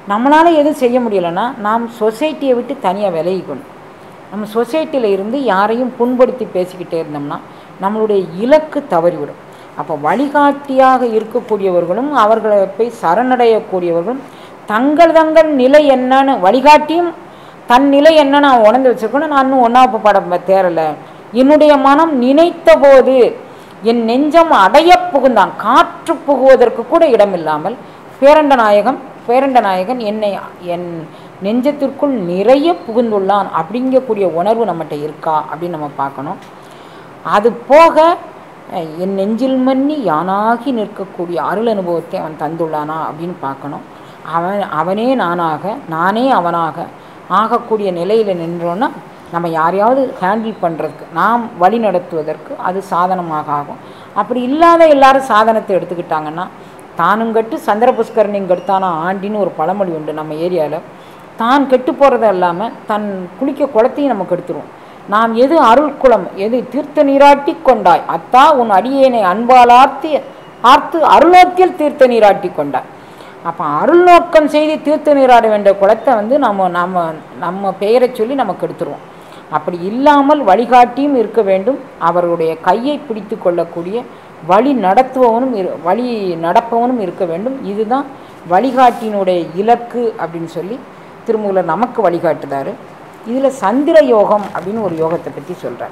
நம்மளால் எதுவும் செய்ய முடியலைன்னா நாம் சொசைட்டியை விட்டு தனியாக விலகிக்கணும். நம்ம சொசைட்டியில் இருந்து யாரையும் புண்படுத்தி பேசிக்கிட்டே இருந்தோம்னா நம்மளுடைய இலக்கு தவறிவிடும். அப்போ வழிகாட்டியாக இருக்கக்கூடியவர்களும் அவர்களை போய் சரணடையக்கூடியவர்களும் தங்கள் தங்கள் நிலை என்னன்னு வழிகாட்டியும் தன் நிலை என்னன்னு அவன் உணர்ந்து வச்சுருக்கணும். நான் இன்னும் ஒன்றாப்பு படம் தேரலை, என்னுடைய மனம் நினைத்த போது என் நெஞ்சம் அடைய புகுந்தான், காற்று புகுவதற்கு கூட இடமில்லாமல் பேரண்ட நாயகம் பேரண்ட நாயகன் என்னை என் நெஞ்சத்திற்குள் நிறைய புகுந்துள்ளான் அப்படிங்கக்கூடிய உணர்வு நம்மகிட்ட இருக்கா அப்படின்னு நம்ம பார்க்கணும். அது போக என் நெஞ்சில் மன்னி யானாகி நிற்கக்கூடிய அருள் அனுபவத்தை அவன் தந்துள்ளானா அப்படின்னு பார்க்கணும். அவன் அவனே நானாக நானே அவனாக ஆகக்கூடிய நிலையில் நின்றோன்னா நம்ம யாரையாவது ஹேண்டில் பண்ணுறதுக்கு நாம் வழி நடத்துவதற்கு அது சாதனமாக ஆகும். அப்படி இல்லாத எல்லாரும் சாதனத்தை எடுத்துக்கிட்டாங்கன்னா தானும் கட்டு சந்திர புஷ்கரனையும் கெடுத்தானா ஆண்டின்னு ஒரு பழமொழி உண்டு நம்ம ஏரியாவில். தான் கெட்டு போகிறத இல்லாமல் தன் குளிக்க குளத்தையும் நம்ம கெடுத்துருவோம். நாம் எது அருள் குளம் எது தீர்த்த நீராட்டி கொண்டாய் அத்தா உன் அடியேனை அன்பால் ஆர்த்தி ஆர்த்து அருள்நோக்கில் தீர்த்த நீராட்டி கொண்டாய். அப்போ அருள் நோக்கம் செய்து தீர்த்த நீராட வேண்டிய குளத்தை வந்து நம்ம நம்ம நம்ம பெயரை சொல்லி நம்ம கெடுத்துருவோம். அப்படி இல்லாமல் வழிகாட்டியும் இருக்க வேண்டும், அவர்களுடைய கையை பிடித்து கொள்ளக்கூடிய வழி நடத்துபவனும் வழி நடப்பவனும் இருக்க வேண்டும். இதுதான் வழிகாட்டினுடைய இலக்கு அப்படின்னு சொல்லி திருமூலர் நமக்கு வழிகாட்டுதார். இதில் சந்திர யோகம் அப்படின்னு ஒரு யோகத்தை பற்றி சொல்கிறார்.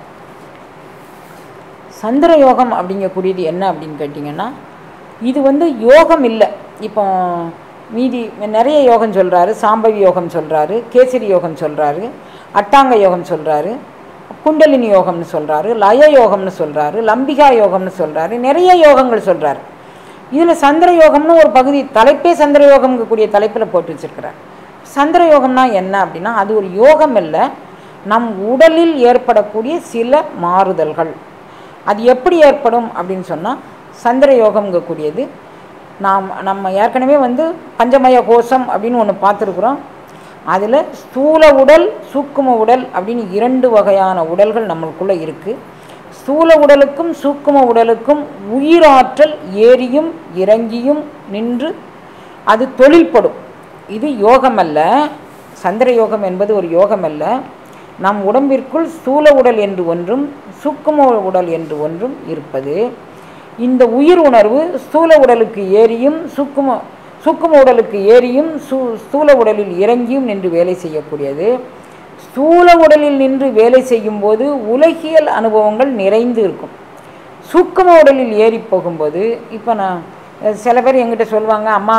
சந்திர யோகம் அப்படிங்கக்கூடியது என்ன அப்படின்னு கேட்டிங்கன்னா, இது வந்து யோகம் இல்லை. இப்போ மீதி நிறைய யோகம் சொல்கிறாரு, சாம்பவி யோகம் சொல்கிறாரு, கேசரி யோகம் சொல்கிறாரு, அட்டாங்க யோகம் சொல்கிறாரு, குண்டலினி யோகம்னு சொல்கிறாரு, லய யோகம்னு சொல்கிறாரு, லம்பிகா யோகம்னு சொல்கிறாரு, நிறைய யோகங்கள் சொல்கிறாரு. இதில் சந்திர யோகம்னு ஒரு பகுதி தலைப்பே சந்திர யோகம்ங்கக்கூடிய தலைப்பில் போட்டு வச்சுருக்கிறார். சந்திர யோகம்னா என்ன அப்படின்னா, அது ஒரு யோகம் இல்லை, நம் உடலில் ஏற்படக்கூடிய சில மாறுதல்கள். அது எப்படி ஏற்படும் அப்படின்னு சொன்னால், சந்திர யோகம்ங்கக்கூடியது நாம் நம்ம ஏற்கனவே வந்து பஞ்சமய கோஷம் அப்படின்னு ஒன்று பார்த்துருக்குறோம். அதில் ஸ்தூல உடல் சூக்கும உடல் அப்படின்னு இரண்டு வகையான உடல்கள் நம்மளுக்குள்ளே இருக்குது. ஸ்தூல உடலுக்கும் சூக்கும உடலுக்கும் உயிராற்றல் ஏறியும் இறங்கியும் நின்று அது தொழில்படும். இது யோகம் அல்ல. சந்திர யோகம் என்பது ஒரு யோகம் அல்ல. நம் உடம்பிற்குள் ஸ்தூல உடல் என்று ஒன்றும் சூக்கும உடல் என்று ஒன்றும் இருப்பது. இந்த உயிர் உணர்வு ஸ்தூல உடலுக்கு ஏறியும் சூக்கும சூக்கும உடலுக்கு ஏறியும் சூ ஸ்தூல உடலில் இறங்கியும் நின்று வேலை செய்யக்கூடியது. ஸ்தூல உடலில் நின்று வேலை செய்யும்போது உலகியல் அனுபவங்கள் நிறைந்து இருக்கும். சூக்கும உடலில் ஏறி போகும்போது, இப்போ நான் சில பேர் எங்கிட்ட சொல்லுவாங்க, அம்மா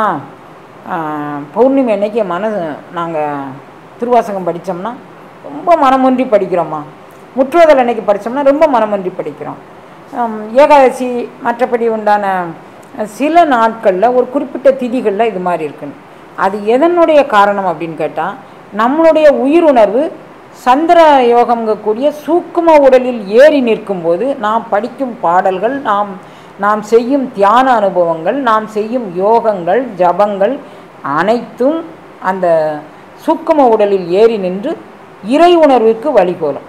பௌர்ணமி அன்னைக்கு மன நாங்கள் திருவாசகம் படித்தோம்னா ரொம்ப மனமொன்றி படிக்கிறோம்மா, முற்றுவதல் அன்னைக்கு படித்தோம்னா ரொம்ப மனமொன்றி படிக்கிறோம், ஏகாதசி மற்றபடி உண்டான சில நாட்களில் ஒரு குறிப்பிட்ட திதிகளில் இது மாதிரி இருக்குன்னு. அது எதனுடைய காரணம் அப்படின்னு கேட்டால், நம்மளுடைய உயிருணர்வு சந்திர யோகங்கக்கூடிய சூக்கும உடலில் ஏறி நிற்கும்போது நாம் படிக்கும் பாடல்கள், நாம் நாம் செய்யும் தியான அனுபவங்கள், நாம் செய்யும் யோகங்கள் ஜபங்கள் அனைத்தும் அந்த சூக்கும உடலில் ஏறி நின்று இறை உணர்வுக்கு வழிகோலும்.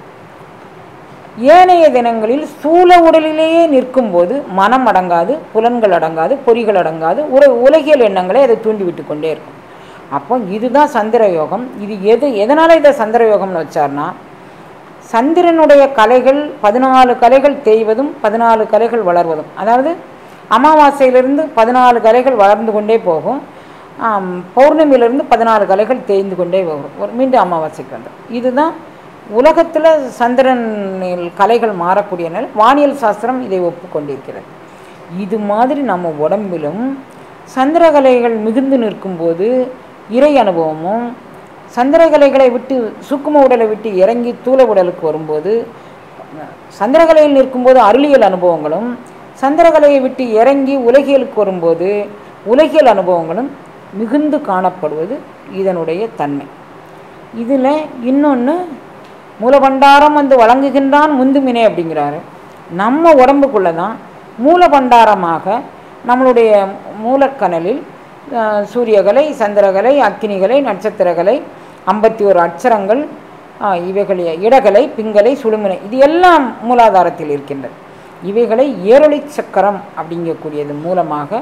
ஏனைய தினங்களில் ஸ்தூல உடலிலேயே நிற்கும்போது மனம் அடங்காது, புலன்கள் அடங்காது, பொறிகள் அடங்காது, உர உலகியல் எண்ணங்களை அதை தூண்டிவிட்டு கொண்டே இருக்கும். அப்போ இதுதான் சந்திர யோகம். இது எது எதனால் இதை சந்திர யோகம்னு வச்சார்னா, சந்திரனுடைய கலைகள் பதினாலு கலைகள் தேய்வதும் பதினாலு கலைகள் வளர்வதும், அதாவது அமாவாசையிலிருந்து பதினாலு கலைகள் வளர்ந்து கொண்டே போகும், பௌர்ணமியிலிருந்து பதினாலு கலைகள் தேய்ந்து கொண்டே போகும், ஒரு மீண்டும் அமாவாசைக்கு வந்துடும். இதுதான் உலகத்தில் சந்திரனில் கலைகள் மாறக்கூடிய நிலை. வானியல் சாஸ்திரம் இதை ஒப்புக்கொண்டிருக்கிறது. இது மாதிரி நம்ம உடம்பிலும் சந்திரகலைகள் மிகுந்து நிற்கும்போது இறை அனுபவமும், சந்திரகலைகளை விட்டு சூக்கும உடலை விட்டு இறங்கி தூள உடலுக்கு வரும்போது சந்திரகலையில் நிற்கும்போது அருளியல் அனுபவங்களும், சந்திரகலையை விட்டு இறங்கி உலகியலுக்கு வரும்போது உலகியல் அனுபவங்களும் மிகுந்து காணப்படுவது இதனுடைய தன்மை. இதில் இன்னொன்று, மூலபண்டாரம் வந்து வழங்குகின்றான் முந்துமினே அப்படிங்கிறாரு. நம்ம உடம்புக்குள்ளே தான் மூலபண்டாரமாக நம்மளுடைய மூலக்கனலில் சூரியகலை, சந்திரகலை, அக்கினிகலை, நட்சத்திரகலை, ஐம்பத்தி ஒரு அட்சரங்கள், இவைகள் இடகலை, பிங்கலை, சுழுமினை, இது எல்லாம் மூலாதாரத்தில் இருக்கின்றது. இவைகளை ஏரொளி சக்கரம் அப்படிங்கக்கூடியது மூலமாக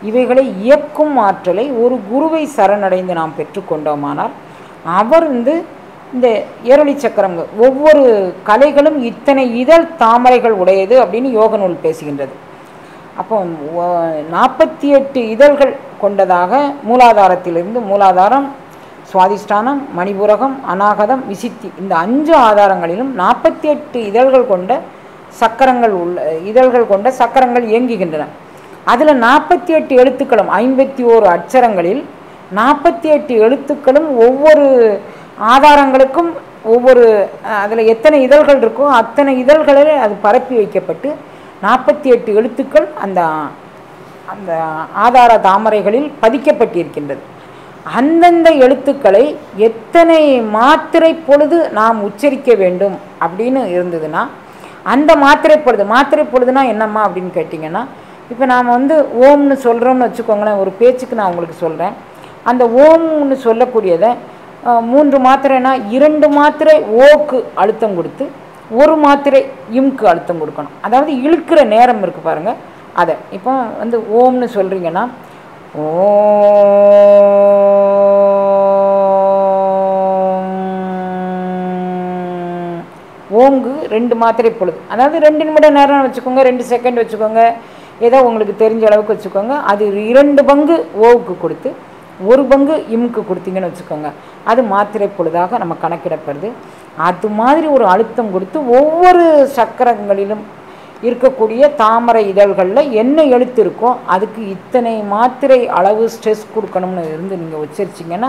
இவைகளை இயக்கும் ஆற்றலை ஒரு குருவை சரணடைந்து நாம் பெற்றுக்கொண்டோமானால் அவர் வந்து இந்த ஏரொளி சக்கரம் ஒவ்வொரு கலைகளும் இத்தனை இதழ் தாமரைகள் உடையது அப்படின்னு யோக நூல் பேசுகின்றது. அப்போ நாற்பத்தி எட்டு இதழ்கள் கொண்டதாக மூலாதாரத்திலிருந்து, மூலாதாரம், சுவாதிஷ்டானம், மணிபூரகம், அநாகதம், விசித்தி, இந்த அஞ்சு ஆதாரங்களிலும் நாற்பத்தி எட்டு இதழ்கள் கொண்ட சக்கரங்கள் உள்ள இதழ்கள் கொண்ட சக்கரங்கள் இயங்குகின்றன. அதில் நாற்பத்தி எட்டு எழுத்துக்களும் ஐம்பத்தி ஓரு அட்சரங்களில் நாற்பத்தி எட்டு எழுத்துக்களும் ஒவ்வொரு ஆதாரங்களுக்கும் ஒவ்வொரு அதில் எத்தனை இதழ்கள் இருக்கோ அத்தனை இதழ்களில் அது பரப்பி வைக்கப்பட்டு நாற்பத்தி எட்டு எழுத்துக்கள் அந்த அந்த ஆதார தாமரைகளில் பதிக்கப்பட்டிருக்கின்றது. அந்தந்த எழுத்துக்களை எத்தனை மாத்திரை பொழுது நாம் உச்சரிக்க வேண்டும் அப்படின்னு இருந்ததுன்னா, அந்த மாத்திரை பொழுது மாத்திரை பொழுதுனா என்னம்மா அப்படின்னு கேட்டிங்கன்னா, இப்போ நாம் வந்து ஓம்னு சொல்கிறோம்னு வச்சுக்கோங்களேன், ஒரு பேச்சுக்கு நான் உங்களுக்கு சொல்கிறேன். அந்த ஓம்னு சொல்லக்கூடியதை மூன்று மாத்திரைனா இரண்டு மாத்திரை ஓக்கு அழுத்தம் கொடுத்து ஒரு மாத்திரை இம்க்கு அழுத்தம் கொடுக்கணும். அதாவது இழுக்கிற நேரம் இருக்குது பாருங்கள், அதை இப்போ வந்து ஓம்னு சொல்கிறீங்கன்னா ஓ ஓங்கு ரெண்டு மாத்திரை பொழுது, அதாவது ரெண்டு நிமிடம் நேரம் வச்சுக்கோங்க, ரெண்டு செகண்ட் வச்சுக்கோங்க, ஏதோ உங்களுக்கு தெரிஞ்ச அளவுக்கு வச்சுக்கோங்க. அது இரண்டு பங்கு ஓவுக்கு கொடுத்து ஒரு பங்கு இம்க்கு கொடுத்தீங்கன்னு வச்சுக்கோங்க, அது மாத்திரை பொழுதாக நம்ம கணக்கிடப்படுது. அது மாதிரி ஒரு அழுத்தம் கொடுத்து ஒவ்வொரு சக்கரங்களிலும் இருக்கக்கூடிய தாமரை இதழ்களில் என்ன எழுத்து இருக்கோ அதுக்கு இத்தனை மாத்திரை அளவு ஸ்ட்ரெஸ் கொடுக்கணும்னு இருந்து நீங்கள் உச்சரிச்சிங்கன்னா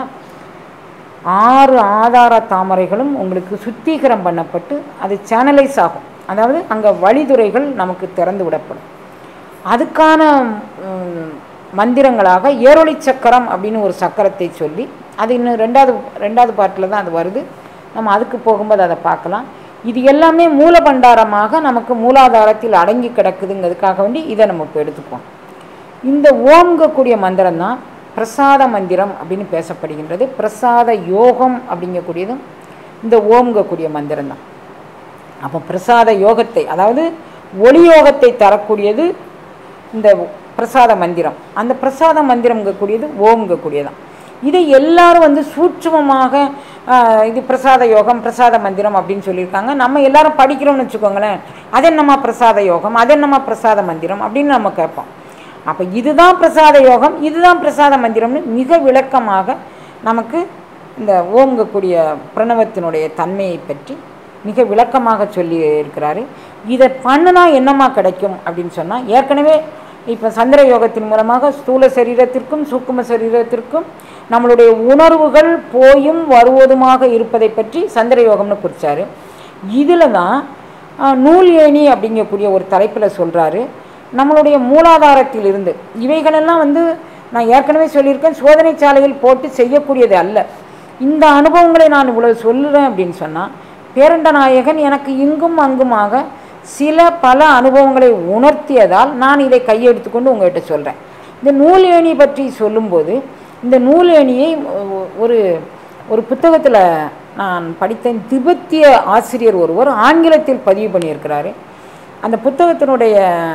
ஆறு ஆதார தாமரைகளும் உங்களுக்கு சுத்திகரம் பண்ணப்பட்டு அது சேனலைஸ் ஆகும். அதாவது அங்கே வழிதுறைகள் நமக்கு திறந்து விடப்படும். அதுக்கான மந்திரங்களாக ஏரொளி சக்கரம் அப்படின்னு ஒரு சக்கரத்தை சொல்லி, அது இன்னும் ரெண்டாவது ரெண்டாவது பாட்டில் தான் அது வருது, நம்ம அதுக்கு போகும்போது அதை பார்க்கலாம். இது எல்லாமே மூலபண்டாரமாக நமக்கு மூலாதாரத்தில் அடங்கி கிடக்குதுங்கிறதுக்காக வேண்டி இதை நம்ம இப்போ எடுத்துப்போம். இந்த ஓம்கக்கூடிய மந்திரம் தான் பிரசாத மந்திரம் அப்படின்னு பேசப்படுகின்றது. பிரசாத யோகம் அப்படிங்கக்கூடியதும் இந்த ஓம்கக்கூடிய மந்திரம் தான். அப்போ பிரசாத யோகத்தை, அதாவது ஒளி யோகத்தை தரக்கூடியது இந்த பிரசாத மந்திரம். அந்த பிரசாத மந்திரம்ங்கக்கூடியது ஓம்கக்கூடியதான். இதை எல்லாரும் வந்து சூட்சுமமாக இது பிரசாத யோகம் பிரசாத மந்திரம் அப்படின்னு சொல்லியிருக்காங்க. நம்ம எல்லாரும் படிக்கிறோம்னு வச்சுக்கோங்களேன், அதென்னமா பிரசாத யோகம் அதென்னமா பிரசாத மந்திரம் அப்படின்னு நம்ம கேட்போம். அப்போ இதுதான் பிரசாத யோகம் இதுதான் பிரசாத மந்திரம்னு மிக விளக்கமாக நமக்கு இந்த ஓம்கக்கூடிய பிரணவத்தினுடைய தன்மையை பற்றி மிக விளக்கமாக சொல்லி இருக்கிறாரு. இதை பண்ணுனா என்னமா கிடைக்கும் அப்படின்னு சொன்னால், ஏற்கனவே இப்போ சந்திர யோகத்தின் மூலமாக ஸ்தூல சரீரத்திற்கும் சூக்கும சரீரத்திற்கும் நம்மளுடைய உணர்வுகள் போயும் வருவதுமாக இருப்பதை பற்றி சந்திர யோகம்னு குறித்தார். இதில் தான் நூல் ஏணி அப்படிங்கக்கூடிய ஒரு தலைப்பில் சொல்கிறாரு. நம்மளுடைய மூலாதாரத்தில் இருந்து இவைகளெல்லாம் வந்து நான் ஏற்கனவே சொல்லியிருக்கேன், சோதனை சாலையில் போட்டு செய்யக்கூடியது அல்ல. இந்த அனுபவங்களை நான் இவ்வளவு சொல்லுறேன் அப்படின்னு சொன்னால், பேரண்ட நாயகன் எனக்கு இங்கும் அங்குமாக சில பல அனுபவங்களை உணர்த்தியதால் நான் இதை கையெடுத்துக்கொண்டு உங்கள்கிட்ட சொல்கிறேன். இந்த நூல் ஏணி பற்றி சொல்லும்போது, இந்த நூல் ஏணியை ஒரு ஒரு புத்தகத்தில் நான் படித்தேன். திபெத்திய ஆசிரியர் ஒருவர் ஆங்கிலத்தில் பதிவு பண்ணியிருக்கிறாரு. அந்த புத்தகத்தினுடைய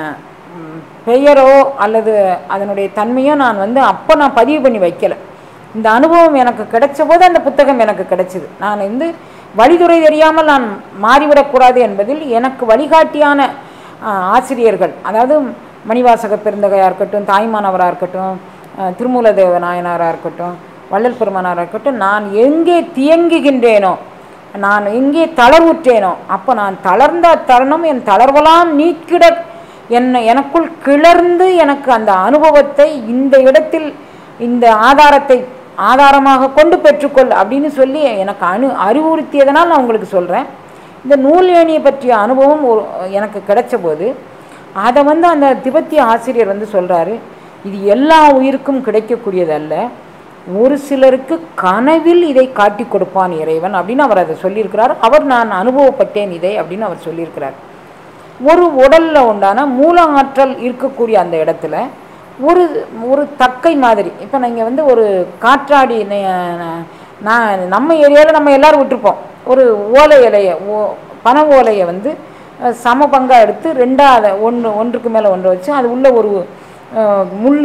பெயரோ அல்லது அதனுடைய தன்மையோ நான் வந்து அப்போ நான் பதிவு பண்ணி வைக்கலை. இந்த அனுபவம் எனக்கு கிடைச்ச போது அந்த புத்தகம் எனக்கு கிடைச்சிது. நான் வந்து வழிதுறை தெரியாமல் நான் மாறிவிடக்கூடாது என்பதில் எனக்கு வழிகாட்டியான ஆசிரியர்கள், அதாவது மணிவாசக பெருந்தகையாக இருக்கட்டும், தாய்மானவராக இருக்கட்டும், திருமூலதேவ நாயனாராக இருக்கட்டும், வள்ளல் பெருமானாராக இருக்கட்டும், நான் எங்கே தியங்குகின்றேனோ, நான் எங்கே தளர்வுற்றேனோ, அப்போ நான் தளர்ந்த தருணம் என் தளர்வெல்லாம் நீக்கிட என்னை எனக்குள் கிளர்ந்து எனக்கு அந்த அனுபவத்தை இந்த இடத்தில் இந்த ஆதாரத்தை ஆதாரமாக கொண்டு பெற்றுக்கொள் அப்படின்னு சொல்லி எனக்கு அனு அறிவுறுத்தியதனால் நான் உங்களுக்கு சொல்கிறேன். இந்த நூல் ஏணியை பற்றிய அனுபவம் ஒரு எனக்கு கிடைச்ச போது அதை வந்து அந்த திபெத்திய ஆசிரியர் வந்து சொல்கிறாரு, இது எல்லா உயிருக்கும் கிடைக்கக்கூடியதல்ல, ஒரு சிலருக்கு கனவில் இதை காட்டி கொடுப்பான் இறைவன் அப்படின்னு அவர் அதை சொல்லியிருக்கிறார். அவர் நான் அனுபவப்பட்டேன் இதை அப்படின்னு அவர் சொல்லியிருக்கிறார். ஒரு உடலில் உண்டான மூல ஆற்றல் இருக்கக்கூடிய அந்த இடத்துல ஒரு ஒரு தக்கை மாதிரி, இப்போ நீங்கள் வந்து ஒரு காற்றாடி, நான் நம்ம ஏரியாவில் நம்ம எல்லோரும் விட்டுருப்போம், ஒரு ஓலை இலையை ஓ பனை ஓலையை வந்து சம பங்காக எடுத்து ரெண்டாவது ஒன்று ஒன்றுக்கு மேலே ஒன்று வச்சு அது உள்ள ஒரு முள்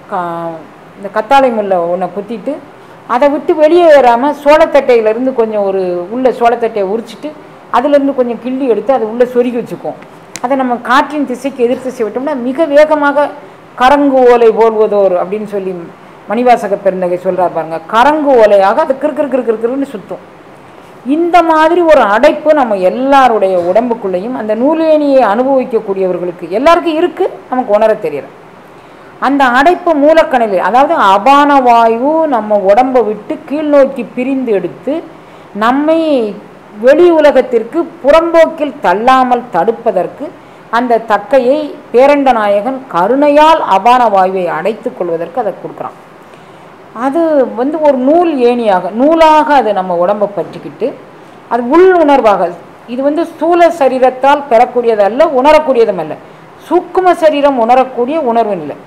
கா இந்த கத்தாழை முல்லை ஒன்றை குத்திட்டு அதை விட்டு வெளியே ஏறாமல் சோளத்தட்டையிலேருந்து கொஞ்சம் ஒரு உள்ள சோளத்தட்டையை உரிச்சிட்டு அதுலேருந்து கொஞ்சம் கிள்ளி எடுத்து அதை உள்ளே சொருகி வச்சுக்குவோம். அதை நம்ம காற்றின் திசைக்கு எதிர்த்து செய்விட்டோம்னா மிக வேகமாக கரங்கு ஓலை போல்வதோர் அப்படின்னு சொல்லி மணிவாசக பெருந்தகை சொல்கிறார் பாருங்க. கரங்கு ஓலையாக அது கிறுக்கிறு கிறுக்கிறுன்னு சுற்றும். இந்த மாதிரி ஒரு அடைப்பு நம்ம எல்லாருடைய உடம்புக்குள்ளேயும் அந்த நூலேணியை அனுபவிக்கக்கூடியவர்களுக்கு எல்லாருக்கும் இருக்குது, நமக்கு உணர தெரியல. அந்த அடைப்பு மூலக்கணலில், அதாவது அபான வாயு நம்ம உடம்பை விட்டு கீழ் நோக்கி பிரிந்து எடுத்து நம்மை வெளி உலகத்திற்கு புறம்போக்கில் தள்ளாமல் தடுப்பதற்கு அந்த தக்கையை பேரண்ட நாயகன் கருணையால் அபான வாயுவை அடைத்து கொள்வதற்கு அதை கொடுக்குறான். அது வந்து ஒரு நூல் ஏணியாக நூலாக அது நம்ம உடம்பை பற்றிக்கிட்டு அது உள் உணர்வாக, இது வந்து ஸ்தூல சரீரத்தால் பெறக்கூடியதல்ல, உணரக்கூடியதும் அல்ல, சூக்கும சரீரம் உணரக்கூடிய உணர்வு நிலை.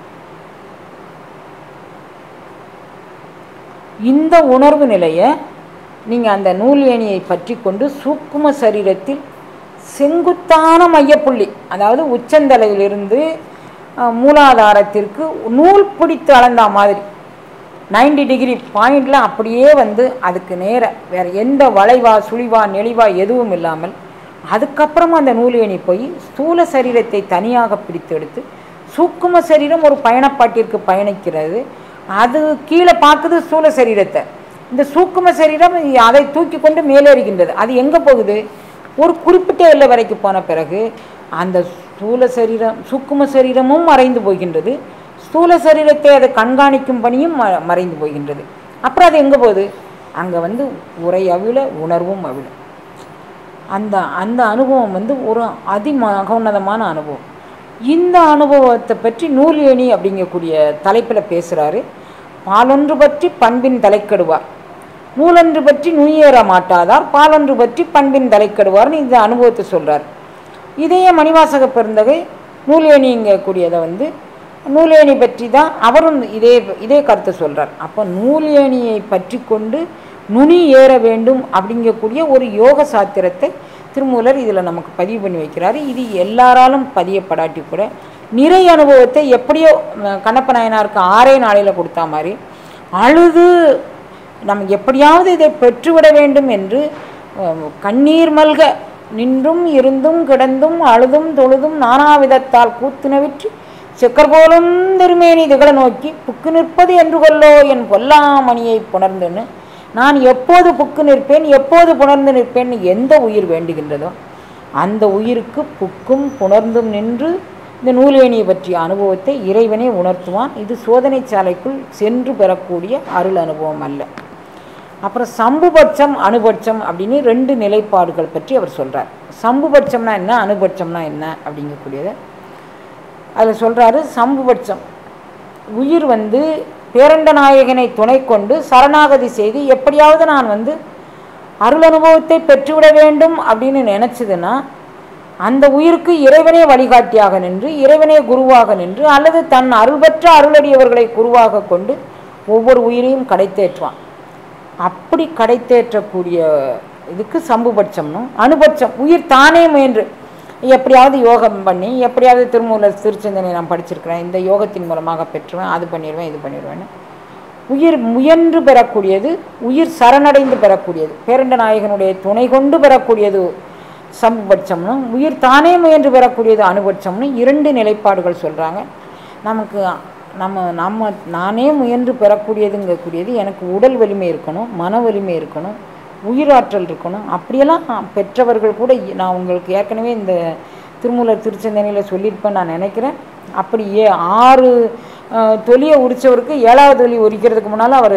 இந்த உணர்வு நிலையை நீங்கள் அந்த நூல் ஏணியை பற்றி கொண்டு சூக்கும சரீரத்தில் செங்குத்தான மையப்புள்ளி, அதாவது உச்சந்தலையிலிருந்து மூலாதாரத்திற்கு நூல் பிடித்து அளந்தா மாதிரி நைன்டி டிகிரி பாயிண்டில் அப்படியே வந்து அதுக்கு நேர வேறு எந்த வளைவா சுழிவா நெளிவா எதுவும் இல்லாமல் அதுக்கப்புறமா அந்த நூல் ஏணி போய் ஸ்தூல சரீரத்தை தனியாக பிடித்து எடுத்து சூக்கும சரீரம் ஒரு பயணப்பாட்டிற்கு பயணிக்கிறது. அது கீழே பார்க்குது ஸ்தூல சரீரத்தை, இந்த சூக்கும சரீரம் அதை தூக்கி கொண்டு மேலேறுகின்றது. அது எங்கே போகுது? ஒரு குறிப்பிட்ட எல்லை வரைக்கும் போன பிறகு அந்த ஸ்தூல சரீரம் சூக்கும சரீரமும் மறைந்து போகின்றது, ஸ்தூல சரீரத்தை அதை கண்காணிக்கும் பணியும் ம மறைந்து போகின்றது. அப்புறம் அது எங்கே போகுது? அங்கே வந்து உரை அவிழ உணர்வும் அவிழ. அந்த அந்த அனுபவம் வந்து ஒரு அதி மகோன்னதமான அனுபவம். இந்த அனுபவத்தை பற்றி நூல் ஏணி அப்படிங்கக்கூடிய தலைப்பில் பேசுகிறாரு. பாலொன்று பற்றி பண்பின் தலைக்கெடுவார், நூலொன்று பற்றி நுய்யேற மாட்டாதார், பாலொன்று பற்றி பண்பின் தலைக்கெடுவார்னு இந்த அனுபவத்தை சொல்கிறார். இதையே மணிவாசக பெருந்தகை நூல் ஏணிங்கக்கூடியதை வந்து நூலேணி பற்றி தான் அவரும் இதே இதே கருத்தை சொல்கிறார். அப்போ நூல் ஏணியை பற்றி கொண்டு நுனி ஏற வேண்டும் அப்படிங்கக்கூடிய ஒரு யோக சாத்திரத்தை திருமூலர் இதில் நமக்கு பதிவு பண்ணி வைக்கிறாரு. இது எல்லாராலும் பதியப்படாட்டி கூட நிறை அனுபவத்தை எப்படியோ கண்ணப்ப நாயனாருக்கு ஆறே நாளையில் கொடுத்தா மாதிரி அழுது நம்ம எப்படியாவது இதை பெற்றுவிட வேண்டும் என்று கண்ணீர் மல்க நின்றும் இருந்தும் கிடந்தும் அழுதும் தொழுதும் நானாவிதத்தால் கூத்துனவிற்று செக்கர் போலும் திருமேனி திகழ நோக்கி புக்கு நிற்பது என்று கொல்லோ என் பொல்லாமணியை புணர்ந்துன்னு, நான் எப்போது புக்கு நிற்பேன் எப்போது புணர்ந்து நிற்பேன் எந்த உயிர் வேண்டுகின்றதோ அந்த உயிருக்கு புக்கும் புணர்ந்தும் நின்று இந்த நூலேணியை பற்றிய அனுபவத்தை இறைவனே உணர்த்துவான். இது சோதனை சாலைக்குள் சென்று பெறக்கூடிய அருள் அனுபவம் அல்ல. அப்புறம் சம்புபட்சம் அனுபட்சம் அப்படின்னு ரெண்டு நிலைப்பாடுகள் பற்றி அவர் சொல்கிறார். சம்புபட்சம்னா என்ன, அனுபட்சம்னா என்ன அப்படிங்கக்கூடியதை அதில் சொல்கிறாரு. சம்புபட்சம் உயிர் வந்து பேரண்ட நாயகனை துணை கொண்டு சரணாகதி செய்து எப்படியாவது நான் வந்து அருள் அனுபவத்தை பெற்றுவிட வேண்டும் அப்படின்னு நினச்சிதுன்னா அந்த உயிருக்கு இறைவனே வழிகாட்டியாக நின்று இறைவனே குருவாக நின்று அல்லது தன் அருள் பெற்ற அருளடியவர்களை குருவாக கொண்டு ஒவ்வொரு உயிரையும் கடைத்தேற்றுவான். அப்படி கடைத்தேற்றக்கூடிய இதுக்கு சம்புபட்சம்னும், அனுபட்சம் உயிர் தானே முயன்று எப்படியாவது யோகம் பண்ணி எப்படியாவது திருமூலர் திருச்செந்தனை நான் படிச்சிருக்கிறேன், இந்த யோகத்தின் மூலமாக பெற்றுவேன், அது பண்ணிடுவேன் இது பண்ணிடுவேன்னு உயிர் முயன்று பெறக்கூடியது, உயிர் சரணடைந்து பெறக்கூடியது, பேரண்ட நாயகனுடைய துணை கொண்டு பெறக்கூடியது சம்புபட்சம்னும், உயிர் தானே முயன்று பெறக்கூடியது அனுபட்சம்னு இரண்டு நிலைப்பாடுகள் சொல்கிறாங்க. நமக்கு நம்ம நம்ம நானே முயன்று பெறக்கூடியதுங்கக்கூடியது எனக்கு உடல் வலிமை இருக்கணும், மன வலிமை இருக்கணும், உயிராற்றல் இருக்கணும். அப்படியெல்லாம் பெற்றவர்கள் கூட நான் உங்களுக்கு ஏற்கனவே இந்த திருமூலர் திருச்செந்தனையில் சொல்லியிருப்பேன் நான் நினைக்கிறேன். அப்படியே ஆறு தொலியை உரித்தவருக்கு ஏழாவது தொலி உரிக்கிறதுக்கு முன்னால் அவர்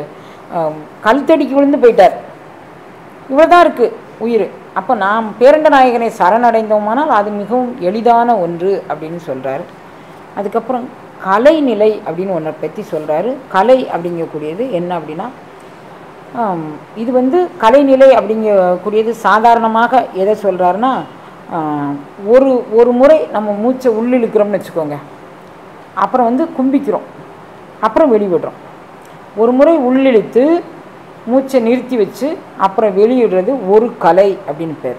கழுத்தடிக்கு விழுந்து போயிட்டார். இவ்வளோ தான் இருக்குது உயிர். அப்போ நாம் பேரண்ட நாயகனை சரணடைந்தோமானால் அது மிகவும் எளிதான ஒன்று அப்படின்னு சொல்கிறார். அதுக்கப்புறம் கலைநிலை அப்படின்னு ஒன்றை பற்றி சொல்கிறாரு. கலை அப்படிங்கக்கூடியது என்ன அப்படின்னா, இது வந்து கலைநிலை அப்படிங்கக்கூடியது சாதாரணமாக எதை சொல்கிறாருன்னா, ஒரு ஒரு முறை நம்ம மூச்சை உள்ளிழுக்கிறோம்னு வச்சுக்கோங்க, அப்புறம் வந்து கும்பிக்கிறோம், அப்புறம் வெளிவிடுறோம். ஒரு முறை உள்ளிழுத்து மூச்சை நிறுத்தி வச்சு அப்புறம் வெளியிடுறது ஒரு கலை அப்படின்னு பேர்.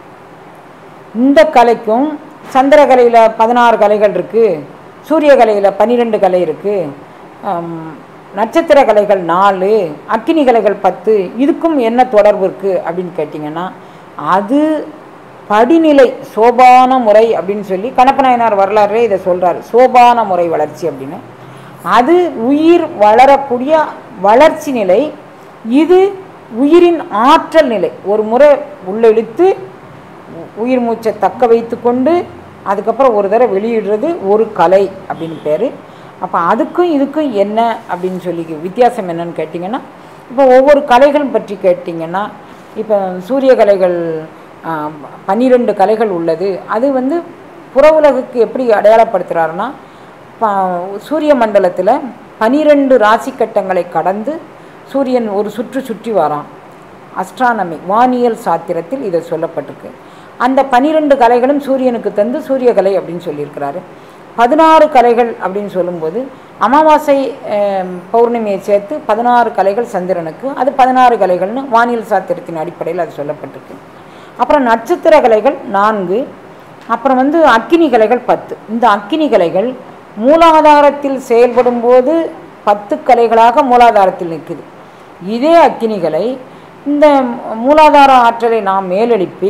இந்த கலைக்கும் சந்திரகலையில் பதினாறு கலைகள் இருக்குது, சூரிய கலையில் பன்னிரெண்டு கலை இருக்குது, நட்சத்திர கலைகள் நாலு, அக்கினி கலைகள் பத்து, இதுக்கும் என்ன தொடர்பு இருக்குது அப்படின்னு கேட்டிங்கன்னா, அது படிநிலை சோபான முறை அப்படின்னு சொல்லி கண்ணப்பநாயனார் வரலாறே இதை சொல்கிறார். சோபான முறை வளர்ச்சி அப்படின்னு. அது உயிர் வளரக்கூடிய வளர்ச்சி நிலை. இது உயிரின் ஆற்றல் நிலை. ஒரு முறை உள்ளெழுத்து உயிர் மூச்சை தக்க வைத்து கொண்டு அதுக்கப்புறம் ஒரு தடவை வெளியிடுறது ஒரு கலை அப்படின்னு பேர். அப்போ அதுக்கும் இதுக்கும் என்ன அப்படின்னு சொல்லி வித்தியாசம் என்னன்னு கேட்டிங்கன்னா, இப்போ ஒவ்வொரு கலைகள் பற்றி கேட்டிங்கன்னா, இப்போ சூரிய கலைகள் பன்னிரெண்டு கலைகள் உள்ளது. அது வந்து புற உலகுக்கு எப்படி அடையாளப்படுத்துகிறாருன்னா, சூரிய மண்டலத்தில் பனிரெண்டு ராசி கட்டங்களை கடந்து சூரியன் ஒரு சுற்று சுற்றி வரான். அஸ்ட்ரானமி வானியல் சாத்திரத்தில் இதை சொல்லப்பட்டிருக்கு. அந்த பனிரெண்டு கலைகளும் சூரியனுக்கு தந்து சூரிய கலை அப்படின்னு சொல்லியிருக்கிறாரு. பதினாறு கலைகள் அப்படின்னு சொல்லும்போது அமாவாசை பௌர்ணமியை சேர்த்து பதினாறு கலைகள் சந்திரனுக்கு, அது பதினாறு கலைகள்னு வானியல் சாத்திரத்தின் அடிப்படையில் அது சொல்லப்பட்டிருக்கு. அப்புறம் நட்சத்திர கலைகள் நான்கு, அப்புறம் வந்து அக்கினி கலைகள் பத்து. இந்த அக்கினி கலைகள் மூலாதாரத்தில் செயல்படும் போது பத்து கலைகளாக மூலாதாரத்தில் நிற்குது. இதே அக்கினி கலை இந்த மூலாதார ஆற்றலை நாம் மேலெழுப்பி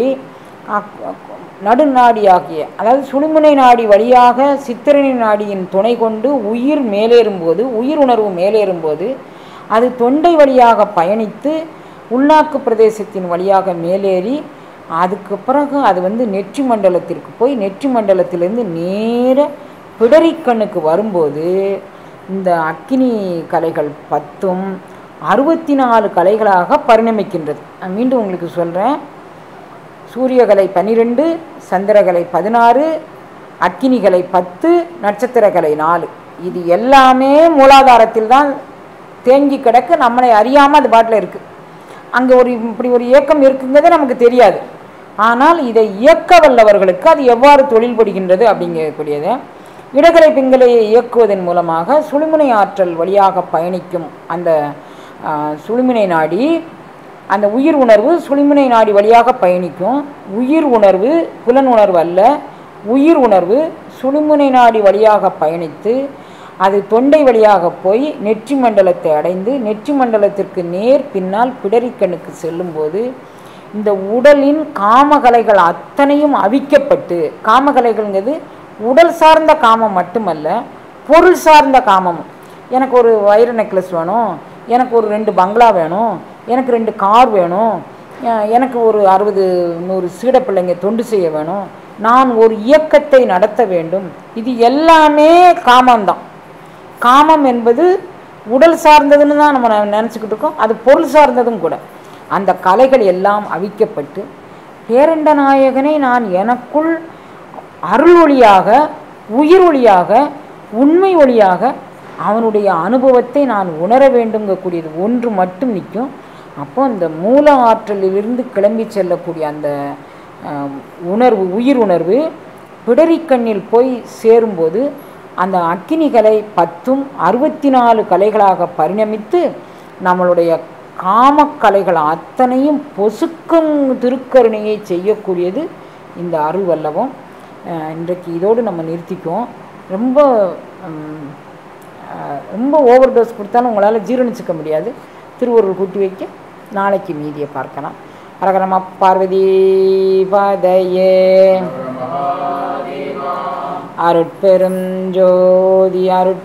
நடுநாடியாகிய, அதாவது சுழுமுனை நாடி வழியாக சித்திரணி நாடியின் துணை கொண்டு உயிர் மேலேறும்போது, உயிர் உணர்வு மேலேறும்போது அது தொண்டை வழியாக பயணித்து உள்நாக்கு பிரதேசத்தின் வழியாக மேலேறி அதுக்கு பிறகு அது வந்து நெற்றி மண்டலத்திற்கு போய் நெற்றி மண்டலத்திலிருந்து நேர பிடரிக்கண்ணுக்கு வரும்போது இந்த அக்கினி கலைகள் பத்தும் அறுபத்தி நாலு கலைகளாக பரிணமிக்கின்றது. நான் மீண்டும் உங்களுக்கு சொல்கிறேன். சூரியகலை பன்னிரெண்டு, சந்திரகலை பதினாறு, அக்கினிகலை பத்து, நட்சத்திரகலை நாலு. இது எல்லாமே மூலாதாரத்தில் தான் தேங்கி கிடக்கு. நம்மளை அறியாமல் அது பாட்டில் இருக்குது. அங்கே ஒரு இப்படி ஒரு இயக்கம் இருக்குங்கிறதே நமக்கு தெரியாது. ஆனால் இதை இயக்க வல்லவர்களுக்கு அது எவ்வாறு தொழில்படுகின்றது அப்படிங்கக்கூடியதை இடகலை பிங்கலையை இயக்குவதன் மூலமாக சுழுமுனை ஆற்றல் வழியாக பயணிக்கும் அந்த சுழுமுனை நாடி, அந்த உயிர் உணர்வு சுழுமுனை நாடி வழியாக பயணிக்கும். உயிர் உணர்வு புலன் உணர்வு அல்ல, உயிர் உணர்வு சுழுமுனை நாடி வழியாக பயணித்து அது தொண்டை வழியாக போய் நெற்றி மண்டலத்தை அடைந்து நெற்றி மண்டலத்திற்கு நேர் பின்னால் பிடரிக்கண்ணுக்கு செல்லும்போது இந்த உடலின் காமகலைகள் அத்தனையும் அவிக்கப்பட்டு, காமகலைகள்ங்கிறது உடல் சார்ந்த காமம் மட்டுமல்ல, பொருள் சார்ந்த காமமும். எனக்கு ஒரு வைர நெக்லஸ் வேணும், எனக்கு ஒரு ரெண்டு பங்களா வேணும், எனக்கு ரெண்டு கார் வேணும், எனக்கு ஒரு அறுபது நூறு சீட பிள்ளைங்க தொண்டு செய்ய வேணும், நான் ஒரு இயக்கத்தை நடத்த வேண்டும். இது எல்லாமே காமம்தான். காமம் என்பது உடல் சார்ந்ததுன்னு தான் நம்ம நினச்சிக்கிட்டு இருக்கோம். அது பொருள் சார்ந்ததும் கூட. அந்த கலைகள் எல்லாம் அவிக்கப்பட்டு பேரண்ட நாயகனை நான் எனக்குள் அருள் ஒளியாக, உயிர் ஒளியாக, உண்மை ஒளியாக அவனுடைய அனுபவத்தை நான் உணர வேண்டுங்கக்கூடியது ஒன்று மட்டும் நிற்கும். அப்போ அந்த மூல ஆற்றலிலிருந்து கிளம்பி செல்லக்கூடிய அந்த உணர்வு, உயிர் உணர்வு பிடரிக்கண்ணில் போய் சேரும்போது அந்த அக்கினி கலை பத்தும் அறுபத்தி நாலு கலைகளாக பரிணமித்து நம்மளுடைய காமக்கலைகள் அத்தனையும் பொசுக்கும் திருக்கருணையை செய்யக்கூடியது இந்த அருள் வல்லவம். இன்றைக்கு இதோடு நம்ம நிறுத்திக்குவோம். ரொம்ப ரொம்ப ஓவர் டோஸ் கொடுத்தாலும் உங்களால் ஜீரணிச்சிக்க முடியாது. திருவருள் கூட்டி வைக்க நாளைக்கு மீதியை பார்க்கலாம். அரகரம பார்வதி பதையே அருட்பெரும் ஜோதி அருட்